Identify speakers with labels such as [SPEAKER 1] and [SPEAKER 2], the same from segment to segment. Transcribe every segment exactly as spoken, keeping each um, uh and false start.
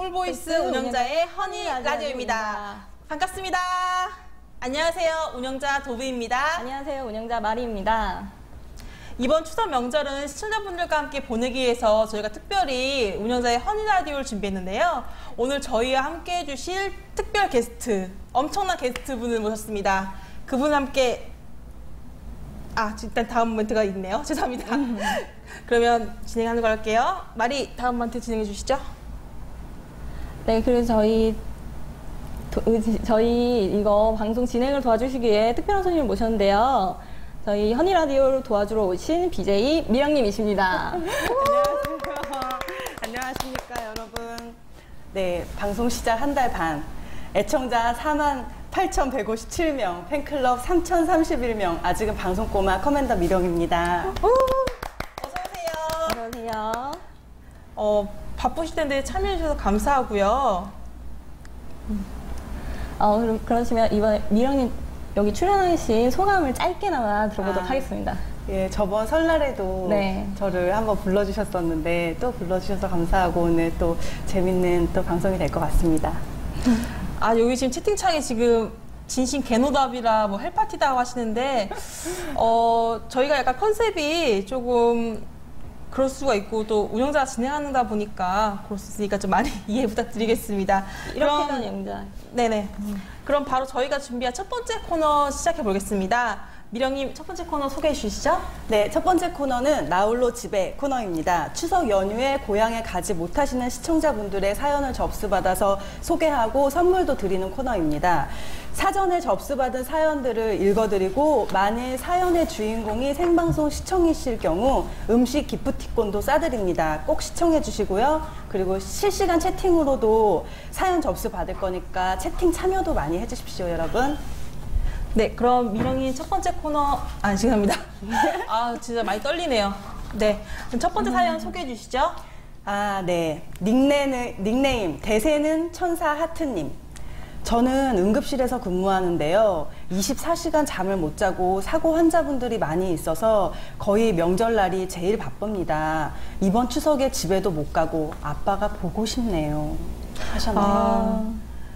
[SPEAKER 1] 콜보이스 운영자의 허니 라디오입니다. 반갑습니다. 안녕하세요. 운영자 도비입니다.
[SPEAKER 2] 안녕하세요. 운영자 마리입니다.
[SPEAKER 1] 이번 추석 명절은 시청자분들과 함께 보내기 위해서 저희가 특별히 운영자의 허니 라디오를 준비했는데요. 오늘 저희와 함께 해주실 특별 게스트, 엄청난 게스트 분을 모셨습니다. 그분 함께 아, 일단 다음 멘트가 있네요. 죄송합니다. 그러면 진행하는 걸 할게요. 마리, 다음 멘트 진행해 주시죠.
[SPEAKER 2] 네, 그래서 저희 도, 저희 이거 방송 진행을 도와주시기 위해 특별한 손님을 모셨는데요. 저희 허니 라디오를 도와주러 오신 비제이 미령님이십니다.
[SPEAKER 3] 안녕하세요. 안녕하십니까, 여러분. 네, 방송 시작 한 달 반. 애청자 사만 팔천백오십칠 명, 팬클럽 삼천삼십일 명, 아직은 방송 꼬마 커맨더 미령입니다.
[SPEAKER 1] 어서오세요.
[SPEAKER 2] 어서오세요.
[SPEAKER 1] 어, 바쁘실 텐데 참여해주셔서 감사하고요.
[SPEAKER 2] 어, 그럼 그러시면 이번에 미령님 여기 출연하신 소감을 짧게나마 들어보도록
[SPEAKER 3] 아,
[SPEAKER 2] 하겠습니다.
[SPEAKER 3] 예, 저번 설날에도
[SPEAKER 2] 네.
[SPEAKER 3] 저를 한번 불러주셨었는데 또 불러주셔서 감사하고 오늘 또 재밌는 또 방송이 될 것 같습니다.
[SPEAKER 1] 아, 여기 지금 채팅창에 지금 진심 개노답이라 뭐 헬파티다 하시는데 어, 저희가 약간 컨셉이 조금 그럴 수가 있고 또 운영자가 진행하는다 보니까 그럴 수 있으니까 좀 많이 이해 부탁드리겠습니다.
[SPEAKER 2] 이렇게 된 영자.
[SPEAKER 1] 네네. 음. 그럼 바로 저희가 준비한 첫 번째 코너 시작해 보겠습니다. 미령님, 첫 번째 코너 소개해 주시죠.
[SPEAKER 3] 네, 첫 번째 코너는 나홀로 집에 코너입니다. 추석 연휴에 고향에 가지 못하시는 시청자분들의 사연을 접수받아서 소개하고 선물도 드리는 코너입니다. 사전에 접수받은 사연들을 읽어드리고 만일 사연의 주인공이 생방송 시청이실 경우 음식 기프티콘도 싸드립니다. 꼭 시청해 주시고요. 그리고 실시간 채팅으로도 사연 접수 받을 거니까 채팅 참여도 많이 해주십시오, 여러분.
[SPEAKER 1] 네, 그럼 미령님 첫 번째 코너, 아, 죄송합니다. 아, 진짜 많이 떨리네요. 네, 그럼 첫 번째 사연 소개해 주시죠.
[SPEAKER 3] 아, 네. 닉네임, 닉네임 대세는 천사 하트님. 저는 응급실에서 근무하는데요. 이십사 시간 잠을 못 자고 사고 환자분들이 많이 있어서 거의 명절날이 제일 바쁩니다. 이번 추석에 집에도 못 가고 아빠가 보고 싶네요. 하셨나요?
[SPEAKER 1] 아,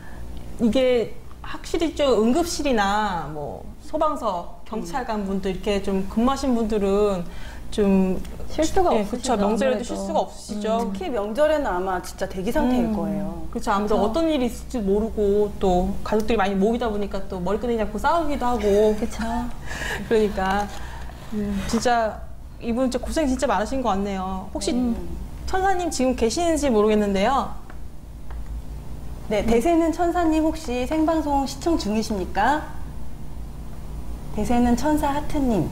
[SPEAKER 1] 이게 확실히 좀 응급실이나 뭐 소방서, 경찰관 분들 이렇게 좀 근무하신 분들은 좀
[SPEAKER 2] 쉴 수가
[SPEAKER 1] 네,
[SPEAKER 2] 없으시죠.
[SPEAKER 1] 그렇죠. 명절에도
[SPEAKER 2] 아무래도.
[SPEAKER 1] 쉴 수가 없으시죠.
[SPEAKER 3] 음. 특히 명절에는 아마 진짜 대기 상태일
[SPEAKER 1] 음.
[SPEAKER 3] 거예요.
[SPEAKER 1] 그렇죠. 아무튼
[SPEAKER 2] 그쵸.
[SPEAKER 1] 어떤 일이 있을지 모르고 또 가족들이 많이 모이다 보니까 또 머리 끊이지 않고 싸우기도 하고.
[SPEAKER 2] 그쵸.
[SPEAKER 1] 그러니까 음, 진짜 이분 진짜 고생 진짜 많으신 것 같네요. 혹시
[SPEAKER 3] 음.
[SPEAKER 1] 천사님 지금 계시는지 모르겠는데요.
[SPEAKER 3] 네, 대세는 천사님 혹시 생방송 시청 중이십니까? 대세는 천사 하트님.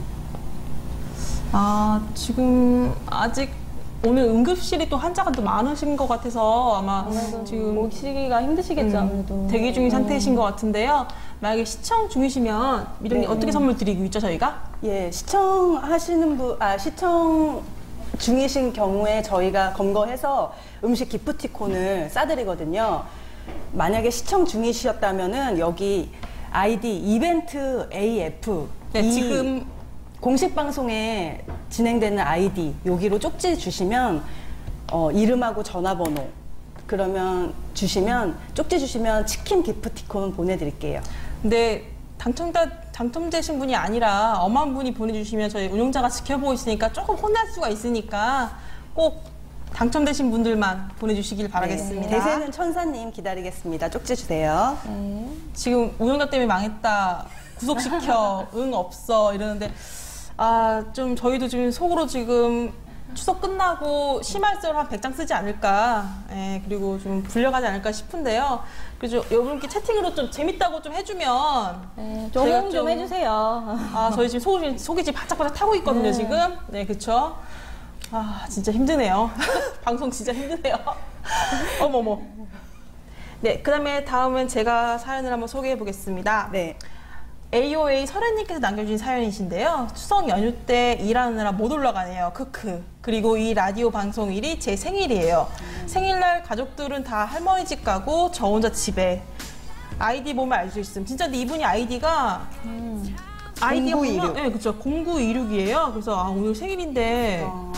[SPEAKER 1] 아, 지금 아직 오늘 응급실이 또 환자가 또 많으신 것 같아서 아마
[SPEAKER 2] 아무래도
[SPEAKER 1] 지금
[SPEAKER 2] 모시기가 힘드시겠죠.
[SPEAKER 1] 음,
[SPEAKER 2] 아무래도.
[SPEAKER 1] 대기 중인
[SPEAKER 2] 음.
[SPEAKER 1] 상태이신 것 같은데요. 만약에 시청 중이시면 미령님
[SPEAKER 3] 네.
[SPEAKER 1] 어떻게 선물 드리고 있죠, 저희가?
[SPEAKER 3] 예, 시청하시는 분, 아, 시청 중이신 경우에 저희가 검거해서 음식 기프티콘을 싸드리거든요. 만약에 시청 중이셨다면은 여기 아이디 이벤트 에이에프.
[SPEAKER 1] 네,
[SPEAKER 3] 이
[SPEAKER 1] 지금
[SPEAKER 3] 공식 방송에 진행되는 아이디 여기로 쪽지 주시면 어, 이름하고 전화번호 그러면 주시면 쪽지 주시면 치킨 기프티콘 보내드릴게요.
[SPEAKER 1] 근데 당첨자 당첨되신 분이 아니라 엄한 분이 보내주시면 저희 운영자가 지켜보고 있으니까 조금 혼날 수가 있으니까 꼭 당첨되신 분들만 보내주시길 바라겠습니다.
[SPEAKER 3] 네, 대세는 천사님 기다리겠습니다. 쪽지 주세요.
[SPEAKER 2] 네.
[SPEAKER 1] 지금 운영자 때문에 망했다, 구속시켜, 응 없어 이러는데 아, 좀 저희도 지금 속으로 지금 추석 끝나고 심할서를 한 백 장 쓰지 않을까, 예, 그리고 좀 불려가지 않을까 싶은데요. 그래서 여러분께 채팅으로 좀 재밌다고 좀 해주면
[SPEAKER 2] 네,
[SPEAKER 1] 저희가
[SPEAKER 2] 조금 좀 해주세요.
[SPEAKER 1] 아, 저희 지금 속이, 속이 지금 바짝바짝 타고 있거든요,
[SPEAKER 2] 네.
[SPEAKER 1] 지금. 네, 그쵸? 아, 진짜 힘드네요. 방송 진짜 힘드네요. 어머머. 네, 그 다음에 다음은 제가 사연을 한번 소개해 보겠습니다.
[SPEAKER 3] 네.
[SPEAKER 1] 에이오에이 설혜님께서 남겨주신 사연이신데요. 추석 연휴 때 일하느라 못 올라가네요. 크크. 그리고 이 라디오 방송일이 제 생일이에요. 음. 생일날 가족들은 다 할머니 집 가고 저 혼자 집에. 아이디 보면 알 수 있음. 진짜 근데 이분이 아이디가 아이디가
[SPEAKER 3] 공구이육.
[SPEAKER 1] 네, 그렇죠. 공구이육이에요. 그래서 아, 오늘 생일인데
[SPEAKER 3] 어...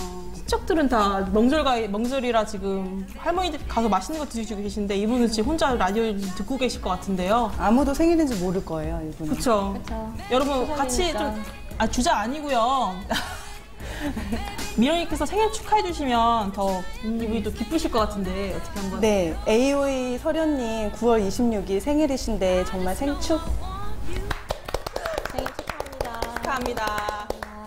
[SPEAKER 1] 친척들은 다 명절가 명절이라 지금 할머니들 가서 맛있는 거 드시고 계신데 이분은 지금 혼자 라디오 듣고 계실 것 같은데요.
[SPEAKER 3] 아무도 생일인지 모를 거예요, 이분은.
[SPEAKER 1] 그렇죠.
[SPEAKER 2] 그쵸.
[SPEAKER 1] 여러분 같이
[SPEAKER 2] 추석이니까.
[SPEAKER 1] 좀 아 주자 아니고요. 미령이께서 생일 축하해 주시면 더 이분이 또 기쁘실 것 같은데 어떻게 한번.
[SPEAKER 3] 네, 에이오이 서련님 구월 이십육일 생일이신데 정말 생축.
[SPEAKER 2] 생일 축하합니다.
[SPEAKER 1] 축하합니다.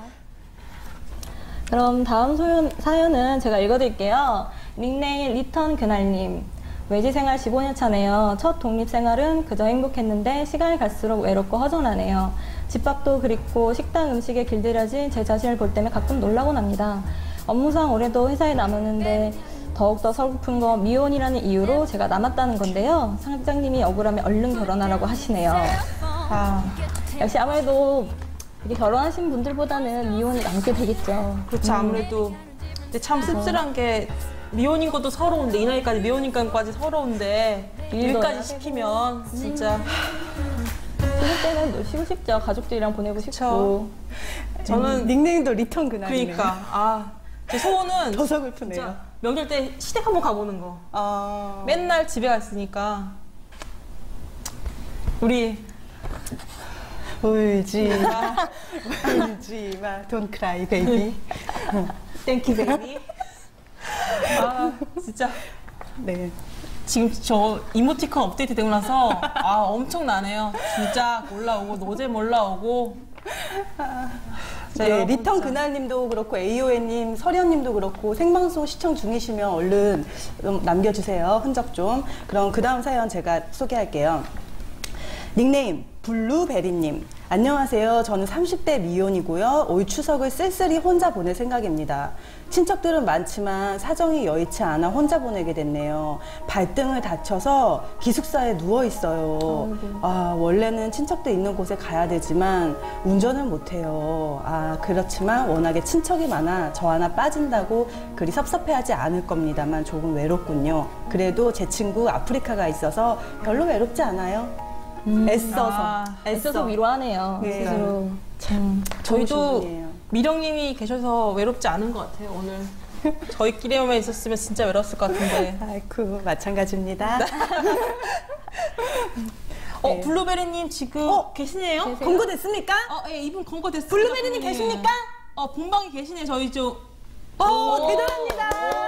[SPEAKER 2] 그럼 다음 소연, 사연은 제가 읽어드릴게요. 닉네임 리턴 그날님. 외지 생활 십오 년 차네요. 첫 독립 생활은 그저 행복했는데 시간이 갈수록 외롭고 허전하네요. 집밥도 그립고 식당 음식에 길들여진 제 자신을 볼 때면 가끔 놀라곤 합니다. 업무상 올해도 회사에 남았는데 더욱더 서글픈 건 미혼이라는 이유로 제가 남았다는 건데요. 상장님이 억울하면 얼른 결혼하라고 하시네요.
[SPEAKER 1] 아,
[SPEAKER 2] 역시 아무래도 이렇게 결혼하신 분들보다는 미혼이 남게 되겠죠.
[SPEAKER 1] 그렇죠. 아무래도 근데 참 씁쓸한 게 미혼인 것도 서러운데 이 나이까지 미혼인 것까지 서러운데
[SPEAKER 2] 일도
[SPEAKER 1] 일까지
[SPEAKER 2] 해야
[SPEAKER 1] 시키면 진짜
[SPEAKER 2] 그럴 때는 놀시고 싶죠. 가족들이랑 보내고 싶고.
[SPEAKER 1] 저는
[SPEAKER 3] 닉네임도 리턴 그날이네요.
[SPEAKER 1] 그러니까 아, 제 소원은
[SPEAKER 3] 더 서글프네요.
[SPEAKER 1] 진짜 명절 때 시댁 한번 가보는 거.
[SPEAKER 3] 아...
[SPEAKER 1] 맨날 집에 갔으니까 우리
[SPEAKER 3] 울지 마, 울지 마, don't cry, baby.
[SPEAKER 1] 땡큐 베이비. 아 진짜
[SPEAKER 3] 네.
[SPEAKER 1] 지금 저 이모티콘 업데이트 되고 나서 아 엄청나네요. 주작 올라오고 노잼 올라오고. 자,
[SPEAKER 3] 네,
[SPEAKER 1] 여러분
[SPEAKER 3] 리턴
[SPEAKER 1] 진짜.
[SPEAKER 3] 그날님도 그렇고 에이오에님, 서련님도 그렇고 생방송 시청 중이시면 얼른 좀 남겨주세요. 흔적 좀. 그럼 그 다음 사연 제가 소개할게요. 닉네임 블루베리님. 안녕하세요. 저는 삼십 대 미혼이고요. 올 추석을 쓸쓸히 혼자 보낼 생각입니다. 친척들은 많지만 사정이 여의치 않아 혼자 보내게 됐네요. 발등을 다쳐서 기숙사에 누워 있어요. 아, 원래는 친척도 있는 곳에 가야 되지만 운전을 못해요. 아, 그렇지만 워낙에 친척이 많아 저 하나 빠진다고 그리 섭섭해하지 않을 겁니다만 조금 외롭군요. 그래도 제 친구 아프리카가 있어서 별로 외롭지 않아요. 애써서.
[SPEAKER 1] 아,
[SPEAKER 2] 애써서 위로하네요.
[SPEAKER 3] 네.
[SPEAKER 2] 스스로. 참.
[SPEAKER 1] 저희도
[SPEAKER 3] 분이에요.
[SPEAKER 1] 미령님이 계셔서 외롭지 않은 것 같아요. 오늘 저희끼리만 있었으면 진짜 외로웠을 것 같은데.
[SPEAKER 3] 아이쿠, 마찬가지입니다.
[SPEAKER 1] 어
[SPEAKER 3] 네.
[SPEAKER 1] 블루베리님 지금
[SPEAKER 3] 어?
[SPEAKER 1] 계시네요?
[SPEAKER 2] 계세요?
[SPEAKER 3] 공고됐습니까?
[SPEAKER 1] 어, 예, 이분 건거 됐습니다.
[SPEAKER 3] 블루베리님
[SPEAKER 1] 선생님.
[SPEAKER 3] 계십니까?
[SPEAKER 1] 어, 본방에 계시네. 저희 좀.
[SPEAKER 3] 오,
[SPEAKER 1] 오.
[SPEAKER 3] 대단합니다.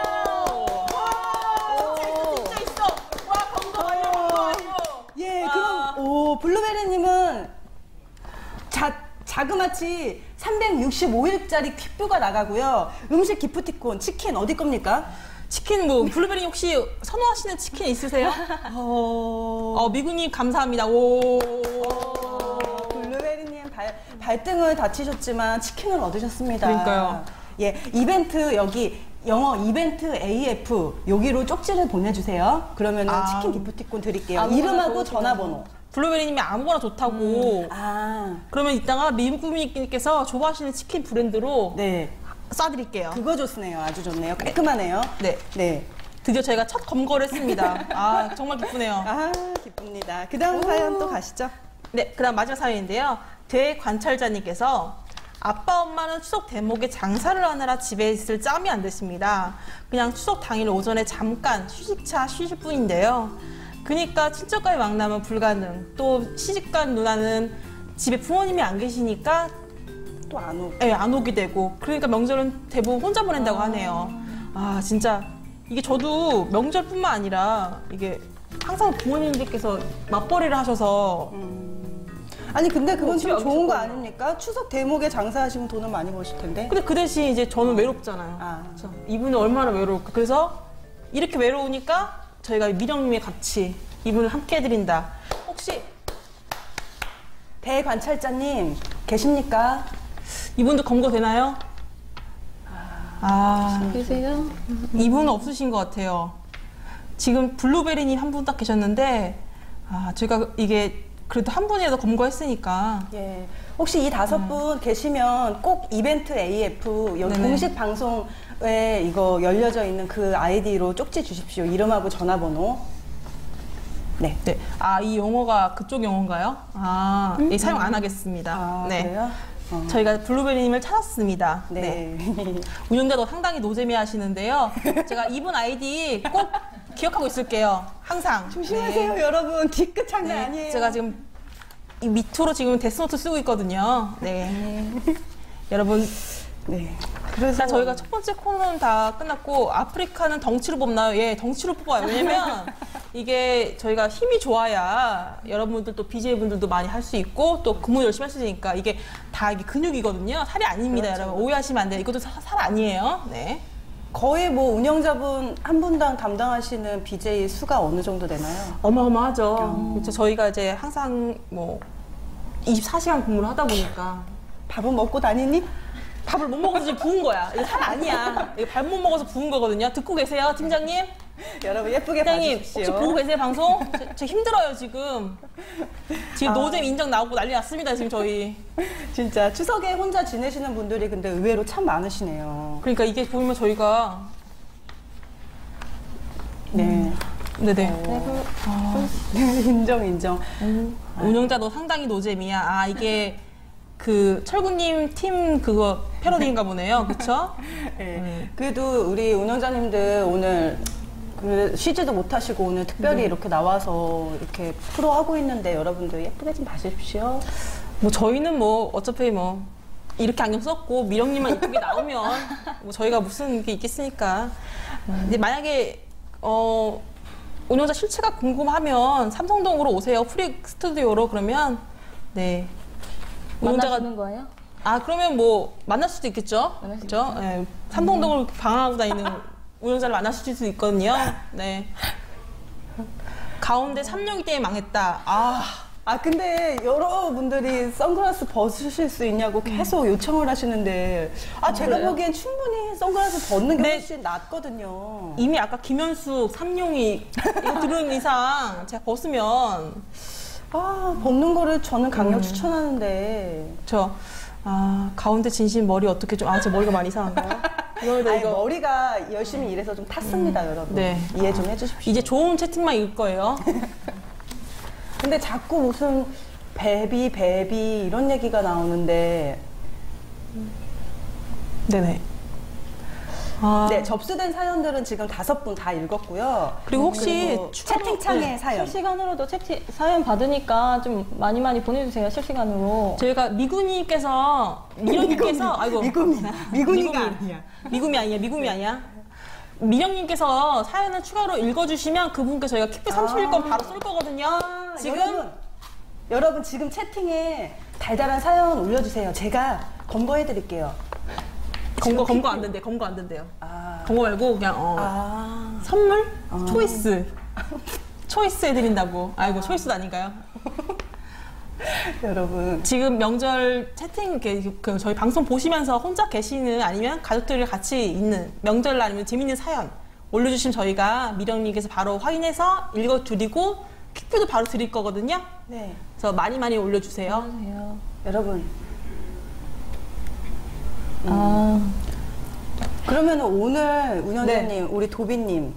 [SPEAKER 1] 와, 진짜 있어. 와, 건거 완료, 건거 완료.
[SPEAKER 3] 예,
[SPEAKER 1] 와.
[SPEAKER 3] 그럼 오 블루베리님은 자 자그마치 삼백육십오 일짜리 퀵뷰가 나가고요. 음식 기프티콘, 치킨 어디 겁니까?
[SPEAKER 1] 치킨 뭐 블루베리 혹시 선호하시는 치킨 있으세요?
[SPEAKER 3] 어,
[SPEAKER 1] 어, 미국님 감사합니다. 오.
[SPEAKER 3] 블루베리님 발, 발등을 다치셨지만 치킨을 얻으셨습니다.
[SPEAKER 1] 그러니까요.
[SPEAKER 3] 예, 이벤트 여기 영어 이벤트 에이에프 여기로 쪽지를 보내주세요. 그러면
[SPEAKER 1] 아.
[SPEAKER 3] 치킨 기프티콘 드릴게요.
[SPEAKER 2] 아무거나
[SPEAKER 3] 이름하고
[SPEAKER 2] 좋으시네요.
[SPEAKER 3] 전화번호.
[SPEAKER 1] 블루베리님이 아무거나 좋다고.
[SPEAKER 3] 아,
[SPEAKER 1] 그러면 이따가 미국님께서 좋아하시는 치킨 브랜드로
[SPEAKER 3] 네.
[SPEAKER 1] 쏴드릴게요.
[SPEAKER 3] 그거 좋네요. 아주 좋네요. 깔끔하네요.
[SPEAKER 1] 네.
[SPEAKER 3] 네.
[SPEAKER 1] 드디어 저희가 첫 검거를 했습니다. 아, 정말 기쁘네요.
[SPEAKER 3] 아, 기쁩니다. 그 다음 사연 또 가시죠.
[SPEAKER 1] 네, 그다음 마지막 사연인데요. 대관찰자님께서 아빠 엄마는 추석 대목에 장사를 하느라 집에 있을 짬이 안 됐습니다. 그냥 추석 당일 오전에 잠깐 휴식차 쉬실 뿐인데요. 그니까 친척과의 만남은 불가능. 또 시집간 누나는 집에 부모님이 안 계시니까
[SPEAKER 3] 또 안 오고.
[SPEAKER 1] 예, 안 오게 되고. 그러니까 명절은 대부분 혼자 보낸다고 하네요. 아, 진짜 이게 저도 명절뿐만 아니라 이게 항상 부모님들께서 맞벌이를 하셔서
[SPEAKER 3] 아니 근데 그건 좀
[SPEAKER 1] 어떻게
[SPEAKER 3] 좋은 거
[SPEAKER 1] 어떻게
[SPEAKER 3] 아닙니까? 추석 대목에 장사하시면 돈을 많이 버실 텐데.
[SPEAKER 1] 근데 그 대신 이제 저는 외롭잖아요.
[SPEAKER 3] 아.
[SPEAKER 1] 그렇죠? 이분은 얼마나 외로울까. 그래서 이렇게 외로우니까 저희가 미령님의 같이 이분을 함께 해드린다. 혹시
[SPEAKER 3] 대관찰자님 계십니까?
[SPEAKER 1] 이분도 검거되나요? 아,
[SPEAKER 2] 계세요?
[SPEAKER 1] 이분은 없으신 것 같아요. 지금 블루베리님 한 분 딱 계셨는데, 아, 저희가 이게 그래도 한 분이라도 검거했으니까.
[SPEAKER 3] 예. 혹시 이 다섯 분 계시면 꼭 이벤트 에이에프 여기
[SPEAKER 1] 네네.
[SPEAKER 3] 공식 방송에 이거 열려져 있는 그 아이디로 쪽지 주십시오. 이름하고 전화번호. 네.
[SPEAKER 1] 네. 아, 이 용어가 그쪽 용어인가요? 아, 이 사용 안 하겠습니다.
[SPEAKER 3] 아,
[SPEAKER 1] 네.
[SPEAKER 3] 그래요? 어.
[SPEAKER 1] 저희가 블루베리님을 찾았습니다.
[SPEAKER 3] 네.
[SPEAKER 1] 네. 운영자도 상당히 노잼이 하시는데요. 제가 이분 아이디 꼭 기억하고 있을게요. 항상.
[SPEAKER 3] 조심하세요,
[SPEAKER 1] 네.
[SPEAKER 3] 여러분. 뒤끝 장난
[SPEAKER 1] 네.
[SPEAKER 3] 아니에요.
[SPEAKER 1] 제가 지금 이 밑으로 지금 데스노트 쓰고 있거든요. 네. 여러분.
[SPEAKER 3] 네. 그래서
[SPEAKER 1] 자, 저희가 첫 번째 코너는 다 끝났고 아프리카는 덩치로 뽑나요? 예, 덩치로 뽑아요. 왜냐면 이게 저희가 힘이 좋아야 여러분들 또 비제이분들도 많이 할 수 있고 또 근무 열심히 할 수 있으니까 이게 다 이게 근육이거든요. 살이 아닙니다,
[SPEAKER 3] 그렇죠.
[SPEAKER 1] 여러분. 오해하시면 안 돼요. 이것도 사- 살 아니에요. 네.
[SPEAKER 3] 거의 뭐 운영자분 한 분당 담당하시는 비제이 수가 어느 정도 되나요?
[SPEAKER 1] 어마어마하죠. 그렇죠. 저희가 이제 항상 뭐 이십사 시간 근무를 하다 보니까
[SPEAKER 3] 밥은 먹고 다니니?
[SPEAKER 1] 밥을 못 먹어서 지금 부은 거야. 이거 살 아니야. 이거 밥 못 먹어서 부은 거거든요. 듣고 계세요, 팀장님?
[SPEAKER 3] 여러분 예쁘게
[SPEAKER 1] 팀장님
[SPEAKER 3] 봐주십시오.
[SPEAKER 1] 혹시 보고 계세요 방송? 저, 저 힘들어요 지금. 지금
[SPEAKER 3] 아.
[SPEAKER 1] 노잼 인정 나오고 난리 났습니다 지금 저희.
[SPEAKER 3] 진짜 추석에 혼자 지내시는 분들이 근데 의외로 참 많으시네요.
[SPEAKER 1] 그러니까 이게 보면 저희가
[SPEAKER 3] 네.
[SPEAKER 1] 네네.
[SPEAKER 3] 인정 인정.
[SPEAKER 1] 운영자 너 상당히 노잼이야. 아 이게 그 철구님 팀 그거 패러디인가 보네요. 그쵸?
[SPEAKER 3] 네. 그래도 우리 운영자님들 오늘 그 쉬지도 못하시고 오늘 특별히 이렇게 나와서 이렇게 프로 하고 있는데 여러분들 예쁘게 좀 봐주십시오.
[SPEAKER 1] 뭐 저희는 뭐 어차피 뭐 이렇게 안경 썼고 미령님만 이쁘게 나오면 뭐 저희가 무슨 게 있겠습니까? 근데 만약에 어 운영자 실체가 궁금하면 삼성동으로 오세요. 프리 스튜디오로. 그러면 네
[SPEAKER 2] 만나시는 거예요?
[SPEAKER 1] 아 그러면 뭐 만날 수도 있겠죠.
[SPEAKER 2] 만날 수
[SPEAKER 1] 그렇죠? 네, 삼성동을 방황하고 다니는 운영자를 만나실 수 있거든요. 네. 가운데 삼룡이 때문에 망했다. 아.
[SPEAKER 3] 아 근데 여러분들이 선글라스 벗으실 수 있냐고 계속 요청을 하시는데 아 제가
[SPEAKER 2] 그래요?
[SPEAKER 3] 보기엔 충분히 선글라스 벗는 게
[SPEAKER 1] 네.
[SPEAKER 3] 훨씬 낫거든요.
[SPEAKER 1] 이미 아까 김현숙 삼룡이 이거 들은 이상 제가 벗으면
[SPEAKER 3] 아 벗는 거를 저는 강력 추천하는데
[SPEAKER 1] 저 아, 가운데 진심 머리 어떻게 좀 아 제 머리가 많이 이상한가요? 이거
[SPEAKER 3] 아니,
[SPEAKER 1] 이거
[SPEAKER 3] 머리가 열심히 일해서 좀 탔습니다 여러분.
[SPEAKER 1] 네.
[SPEAKER 3] 이해 좀 해주십시오.
[SPEAKER 1] 이제 좋은 채팅만 읽을 거예요.
[SPEAKER 3] 근데 자꾸 무슨 베비 베비 이런 얘기가 나오는데
[SPEAKER 1] 네네. 아,
[SPEAKER 3] 네 접수된 사연들은 지금 다섯 분 다 읽었고요.
[SPEAKER 1] 그리고 혹시
[SPEAKER 3] 그리고
[SPEAKER 1] 추가로-
[SPEAKER 3] 채팅창에
[SPEAKER 1] 네,
[SPEAKER 3] 사연
[SPEAKER 2] 실시간으로도 채팅 사연 받으니까 좀 많이 많이 보내주세요. 실시간으로.
[SPEAKER 1] 저희가 미군이께서 미령님께서 아이고
[SPEAKER 3] 미구미 미구미가
[SPEAKER 1] 미구미.
[SPEAKER 3] 아니야.
[SPEAKER 1] 미구미 아니야 미구미 아니야. 미령님께서 사연을 추가로 읽어주시면 그분께 저희가 킥백 삼십 일권 바로 쏠 거거든요.
[SPEAKER 3] 아,
[SPEAKER 1] 지금
[SPEAKER 3] 여러분, 여러분 지금 채팅에 달달한 사연 올려주세요. 제가 검거해드릴게요.
[SPEAKER 1] 검거 검거 안 된대. 검거 안 된대요.
[SPEAKER 3] 아,
[SPEAKER 1] 검거 말고 그냥 어.
[SPEAKER 3] 아,
[SPEAKER 1] 선물? 초이스. 초이스 해드린다고. 아이고, 초이스도 아닌가요?
[SPEAKER 3] 여러분
[SPEAKER 1] 지금 명절 채팅, 이렇게 그 저희 방송 보시면서 혼자 계시는 아니면 가족들이랑 같이 있는 명절날 아니면 재밌는 사연 올려주시면 저희가 미령님께서 바로 확인해서 읽어드리고 킥뷰도 바로 드릴 거거든요.
[SPEAKER 3] 네
[SPEAKER 1] 그래서 많이 많이 올려주세요.
[SPEAKER 2] 안녕하세요.
[SPEAKER 3] 여러분
[SPEAKER 2] 아,
[SPEAKER 3] 그러면 오늘 운영자님
[SPEAKER 1] 네.
[SPEAKER 3] 우리 도비님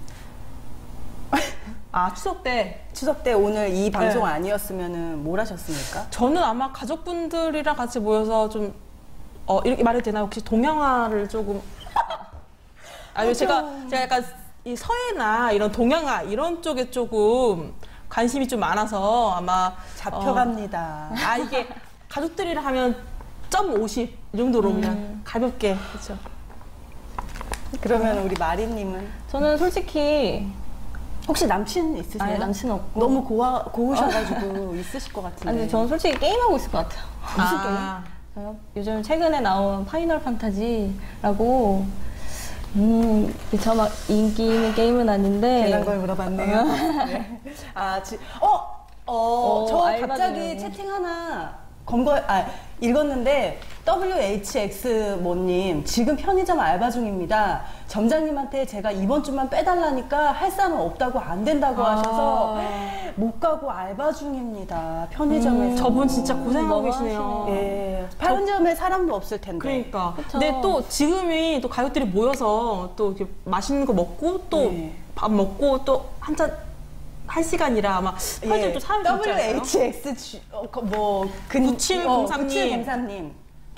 [SPEAKER 1] 아, 추석 때
[SPEAKER 3] 추석 때 오늘 이 방송
[SPEAKER 1] 네.
[SPEAKER 3] 아니었으면은 뭘 하셨습니까?
[SPEAKER 1] 저는 아마 가족분들이랑 같이 모여서 좀 어, 이렇게 말해도 되나 혹시 동양화를 조금 아니 제가 제가 약간 이 서예나 이런 동양화 이런 쪽에 조금 관심이 좀 많아서 아마
[SPEAKER 3] 잡혀갑니다.
[SPEAKER 1] 어, 아 이게 가족들이랑 하면 점 오십 이 정도로 그냥 가볍게 그렇죠.
[SPEAKER 3] 그러면 우리 마리님은
[SPEAKER 2] 저는 솔직히
[SPEAKER 3] 혹시 남친 있으세요?
[SPEAKER 2] 아니, 남친 없고.
[SPEAKER 3] 너무 고와, 고우셔가지고 있으실 것 같은데.
[SPEAKER 2] 아니 저는 솔직히 게임하고 있을 것 같아요.
[SPEAKER 3] 무슨
[SPEAKER 1] 아,
[SPEAKER 2] 저요? 요즘 최근에 나온 파이널 판타지라고 음, 저막 인기 있는 게임은 아닌데
[SPEAKER 3] 괜한 걸 물어봤네요. 네. 아, 지, 어, 어,
[SPEAKER 2] 어,
[SPEAKER 3] 저
[SPEAKER 2] 알바
[SPEAKER 3] 갑자기
[SPEAKER 2] 중이네.
[SPEAKER 3] 채팅 하나 검거, 아, 읽었는데 더블유 에이치 엑스 뭐님 지금 편의점 알바 중입니다. 점장님한테 제가 이번 주만 빼달라니까 할 사람 없다고 안 된다고
[SPEAKER 1] 아.
[SPEAKER 3] 하셔서 못 가고 알바 중입니다. 편의점에서.
[SPEAKER 1] 음, 저분 진짜 고생하고
[SPEAKER 2] 너무
[SPEAKER 1] 계시네요.
[SPEAKER 3] 예, 편의점에 사람도 없을 텐데.
[SPEAKER 1] 그러니까.
[SPEAKER 2] 그쵸.
[SPEAKER 1] 근데 또 지금이 또 가족들이 모여서 또 이렇게 맛있는 거 먹고 또 밥
[SPEAKER 3] 네.
[SPEAKER 1] 먹고 또 한잔 할 시간이라 아마 편의점 또 사람이 있지 않아요?
[SPEAKER 3] 더블유 에이치 엑스 주, 어, 그 뭐 근,
[SPEAKER 1] 구칠공삼 님.
[SPEAKER 3] 구칠공삼 님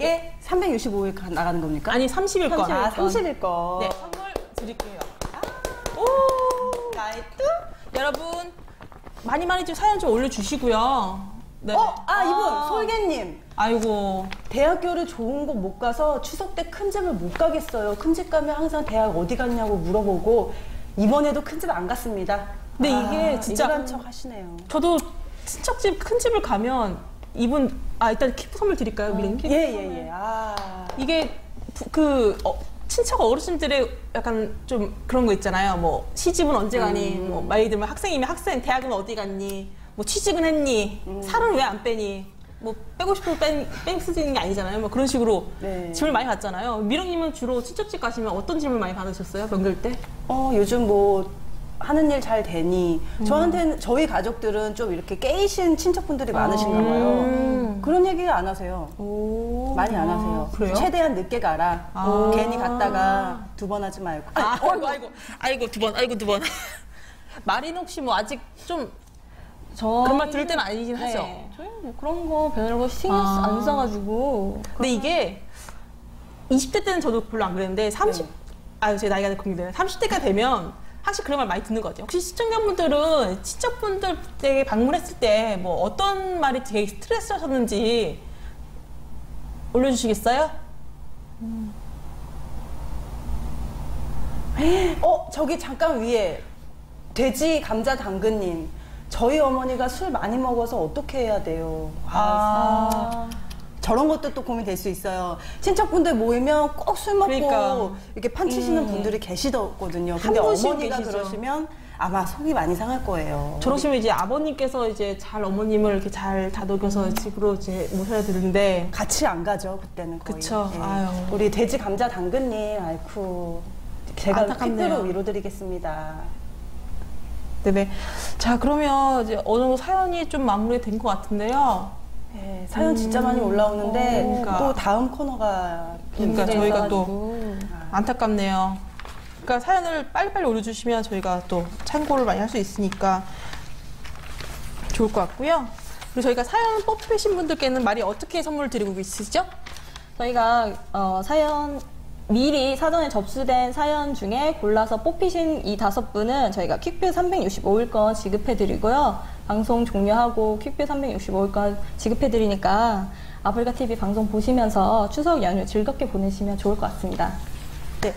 [SPEAKER 3] 분들께 삼백육십오 일 나가는 겁니까?
[SPEAKER 1] 아니 삼십 일권.
[SPEAKER 3] 아, 삼십 일권.
[SPEAKER 1] 네, 선물 드릴게요. 아, 오, 나이트. 여러분 많이 많이 좀 사연 좀 올려주시고요. 네.
[SPEAKER 3] 어, 아, 이분 솔개님.
[SPEAKER 1] 아이고.
[SPEAKER 3] 대학교를 좋은 곳 못 가서 추석 때 큰 집을 못 가겠어요. 큰 집 가면 항상 대학 어디 갔냐고 물어보고 이번에도 큰 집 안 갔습니다.
[SPEAKER 1] 근데
[SPEAKER 3] 아,
[SPEAKER 1] 이게 진짜
[SPEAKER 3] 이불한 척 하시네요.
[SPEAKER 1] 저도 친척집 큰 집을 가면 이분 아 일단 키프 선물 드릴까요, 미리님?
[SPEAKER 3] 예, 예, 예. 아.
[SPEAKER 1] 이게 부- 그 어, 친척 어르신들의 약간 좀 그런 거 있잖아요. 뭐 시집은 언제 가니?
[SPEAKER 3] 음.
[SPEAKER 1] 뭐 예를 들면 학생이면 학생, 대학은 어디 갔니? 뭐 취직은 했니?
[SPEAKER 3] 음.
[SPEAKER 1] 살은 왜 안 빼니? 뭐 빼고 싶으면 뺀, 뺀 쓰는 게 아니잖아요. 뭐 그런 식으로
[SPEAKER 3] 네.
[SPEAKER 1] 질문 많이 받잖아요. 미령님은 주로 친척집 가시면 어떤 질문 많이 받으셨어요? 명절 때?
[SPEAKER 3] 어, 요즘 뭐 하는 일 잘 되니?
[SPEAKER 1] 음.
[SPEAKER 3] 저한테는 저희 가족들은 좀 이렇게 깨이신 친척분들이 많으신가 봐요.
[SPEAKER 1] 음.
[SPEAKER 3] 그런 얘기 안 하세요.
[SPEAKER 1] 오.
[SPEAKER 3] 많이 안 하세요.
[SPEAKER 1] 그래요?
[SPEAKER 3] 최대한 늦게 가라.
[SPEAKER 1] 아.
[SPEAKER 3] 괜히 갔다가 두 번 하지 말고.
[SPEAKER 1] 아, 아이고, 아이고, 아이고, 두 번, 아이고, 두 번. 마린 혹시 뭐 아직 좀
[SPEAKER 2] 저
[SPEAKER 1] 그런 말 들을 때는 아니긴 하죠?
[SPEAKER 2] 네, 저희 뭐 그런 거 별로 신경
[SPEAKER 1] 아.
[SPEAKER 2] 안 써가지고.
[SPEAKER 1] 근데 이게 이십 대 때는 저도 별로 안 그랬는데 삼십,
[SPEAKER 3] 네.
[SPEAKER 1] 아유, 제 나이가 공개돼요. 삼십 대가 되면 확실히 그런 말 많이 듣는 것 같아요. 혹시 시청자분들은 친척분들 댁에 방문했을 때 뭐 어떤 말이 되게 스트레스 하셨는지 올려주시겠어요?
[SPEAKER 3] 어, 저기 잠깐 위에 돼지 감자 당근님. 저희 어머니가 술 많이 먹어서 어떻게 해야 돼요?
[SPEAKER 1] 아.
[SPEAKER 3] 저런 것도 또 고민될 수 있어요. 친척분들 모이면 꼭 술 먹고
[SPEAKER 1] 그러니까.
[SPEAKER 3] 이렇게 판치시는
[SPEAKER 1] 음.
[SPEAKER 3] 분들이 계시더거든요. 근데
[SPEAKER 1] 한 분씩
[SPEAKER 3] 어머니가
[SPEAKER 1] 계시죠.
[SPEAKER 3] 그러시면 아마 속이 많이 상할 거예요.
[SPEAKER 1] 저러시면 이제 아버님께서 이제 잘 어머님을 이렇게 잘 다독여서 집으로 이제 모셔야 되는데
[SPEAKER 3] 같이 안 가죠, 그때는 거의.
[SPEAKER 1] 그쵸.
[SPEAKER 3] 예.
[SPEAKER 1] 아유.
[SPEAKER 3] 우리 돼지 감자 당근님, 아이쿠. 제가
[SPEAKER 1] 안타깝네요.
[SPEAKER 3] 퀵으로 위로드리겠습니다.
[SPEAKER 1] 네네. 자, 그러면 이제 어느 정도 사연이 좀 마무리된 것 같은데요.
[SPEAKER 3] 예, 사연 진짜 많이 올라오는데
[SPEAKER 1] 어, 그러니까.
[SPEAKER 3] 또 다음 코너가
[SPEAKER 1] 그러니까
[SPEAKER 2] 네,
[SPEAKER 1] 저희가 또
[SPEAKER 2] 있어가지고.
[SPEAKER 1] 안타깝네요. 그러니까 사연을 빨리빨리 올려주시면 저희가 또 참고를 많이 할 수 있으니까 좋을 것 같고요. 그리고 저희가 사연 뽑히신 분들께는 말이 어떻게 선물을 드리고 계시죠?
[SPEAKER 2] 저희가 어, 사연 미리 사전에 접수된 사연 중에 골라서 뽑히신 이 다섯 분은 저희가 퀵뷰 삼백육십오 일권 지급해드리고요. 방송 종료하고 퀵뷰 삼백육십오 일권 지급해드리니까 아프리카티비 방송 보시면서 추석 연휴 즐겁게 보내시면 좋을 것 같습니다.
[SPEAKER 1] 네.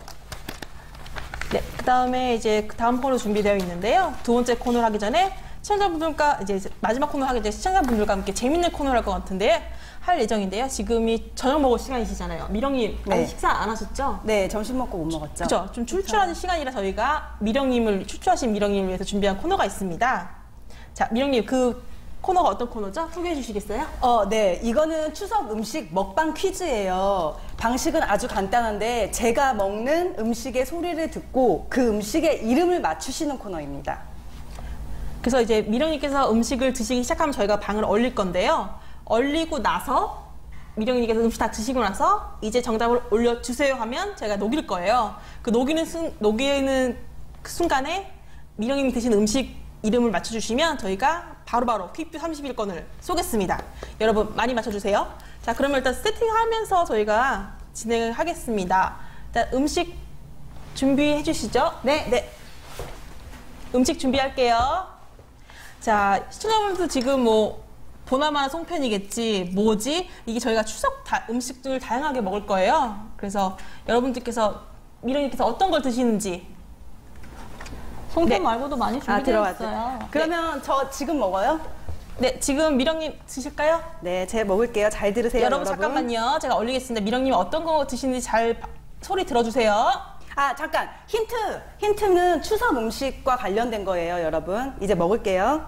[SPEAKER 1] 네. 그 다음에 이제 그 다음 코너 준비되어 있는데요. 두 번째 코너를 하기 전에 시청자분들과 이제 마지막 코너를 하기 전에 시청자분들과 함께 재밌는 코너를 할 것 같은데 할 예정인데요. 지금이 저녁 먹을 시간이시잖아요. 미령님
[SPEAKER 3] 네.
[SPEAKER 1] 아직 식사 안 하셨죠?
[SPEAKER 3] 네, 점심 먹고 못 먹었죠.
[SPEAKER 1] 그렇죠. 좀 출출하는 시간이라 저희가 미령님을 출출하신 미령님을 위해서 준비한 코너가 있습니다. 자, 미령님 그 코너가 어떤 코너죠? 소개해 주시겠어요?
[SPEAKER 3] 어, 네. 이거는 추석 음식 먹방 퀴즈예요. 방식은 아주 간단한데 제가 먹는 음식의 소리를 듣고 그 음식의 이름을 맞추시는 코너입니다.
[SPEAKER 1] 그래서 이제 미령님께서 음식을 드시기 시작하면 저희가 방을 얼릴 건데요. 얼리고 나서 미령님께서 음식 다 드시고 나서 이제 정답을 올려주세요 하면 제가 녹일 거예요. 그 녹이는 순, 녹이는 그 순간에 미령님이 드신 음식 이름을 맞춰주시면 저희가 바로바로 퀵뷰 삼십 일권을 쏘겠습니다. 여러분 많이 맞춰주세요. 자, 그러면 일단 세팅하면서 저희가 진행을 하겠습니다. 일단 음식 준비해 주시죠.
[SPEAKER 3] 네.
[SPEAKER 1] 네. 음식 준비할게요. 자, 시청자분들 지금 뭐 보나마나 송편이겠지, 뭐지? 이게 저희가 추석 다, 음식들을 다양하게 먹을 거예요. 그래서 여러분들께서 미령님께서 어떤 걸 드시는지
[SPEAKER 2] 송편
[SPEAKER 1] 네.
[SPEAKER 2] 말고도 많이
[SPEAKER 3] 아,
[SPEAKER 2] 준비되어
[SPEAKER 3] 들어왔어요.
[SPEAKER 2] 있어요.
[SPEAKER 3] 그러면 저 지금 먹어요?
[SPEAKER 1] 네, 지금 미령님 드실까요?
[SPEAKER 3] 네, 제가 먹을게요. 잘 들으세요,
[SPEAKER 1] 여러분,
[SPEAKER 3] 여러분.
[SPEAKER 1] 잠깐만요. 제가 올리겠습니다. 미령님 어떤 거 드시는지 잘 바- 소리 들어주세요.
[SPEAKER 3] 아, 잠깐. 힌트. 힌트는 추석 음식과 관련된 거예요, 여러분. 이제 먹을게요.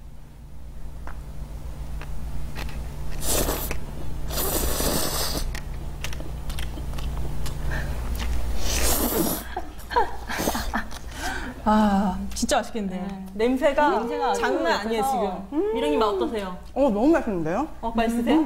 [SPEAKER 1] 아, 진짜 맛있겠네.
[SPEAKER 2] 네.
[SPEAKER 1] 냄새가,
[SPEAKER 2] 냄새가 아주
[SPEAKER 1] 장난 아니에요,
[SPEAKER 2] 좋아서.
[SPEAKER 1] 지금. 미령님 맛 어떠세요?
[SPEAKER 3] 어, 너무 맛있는데요?
[SPEAKER 1] 어, 맛있으세요?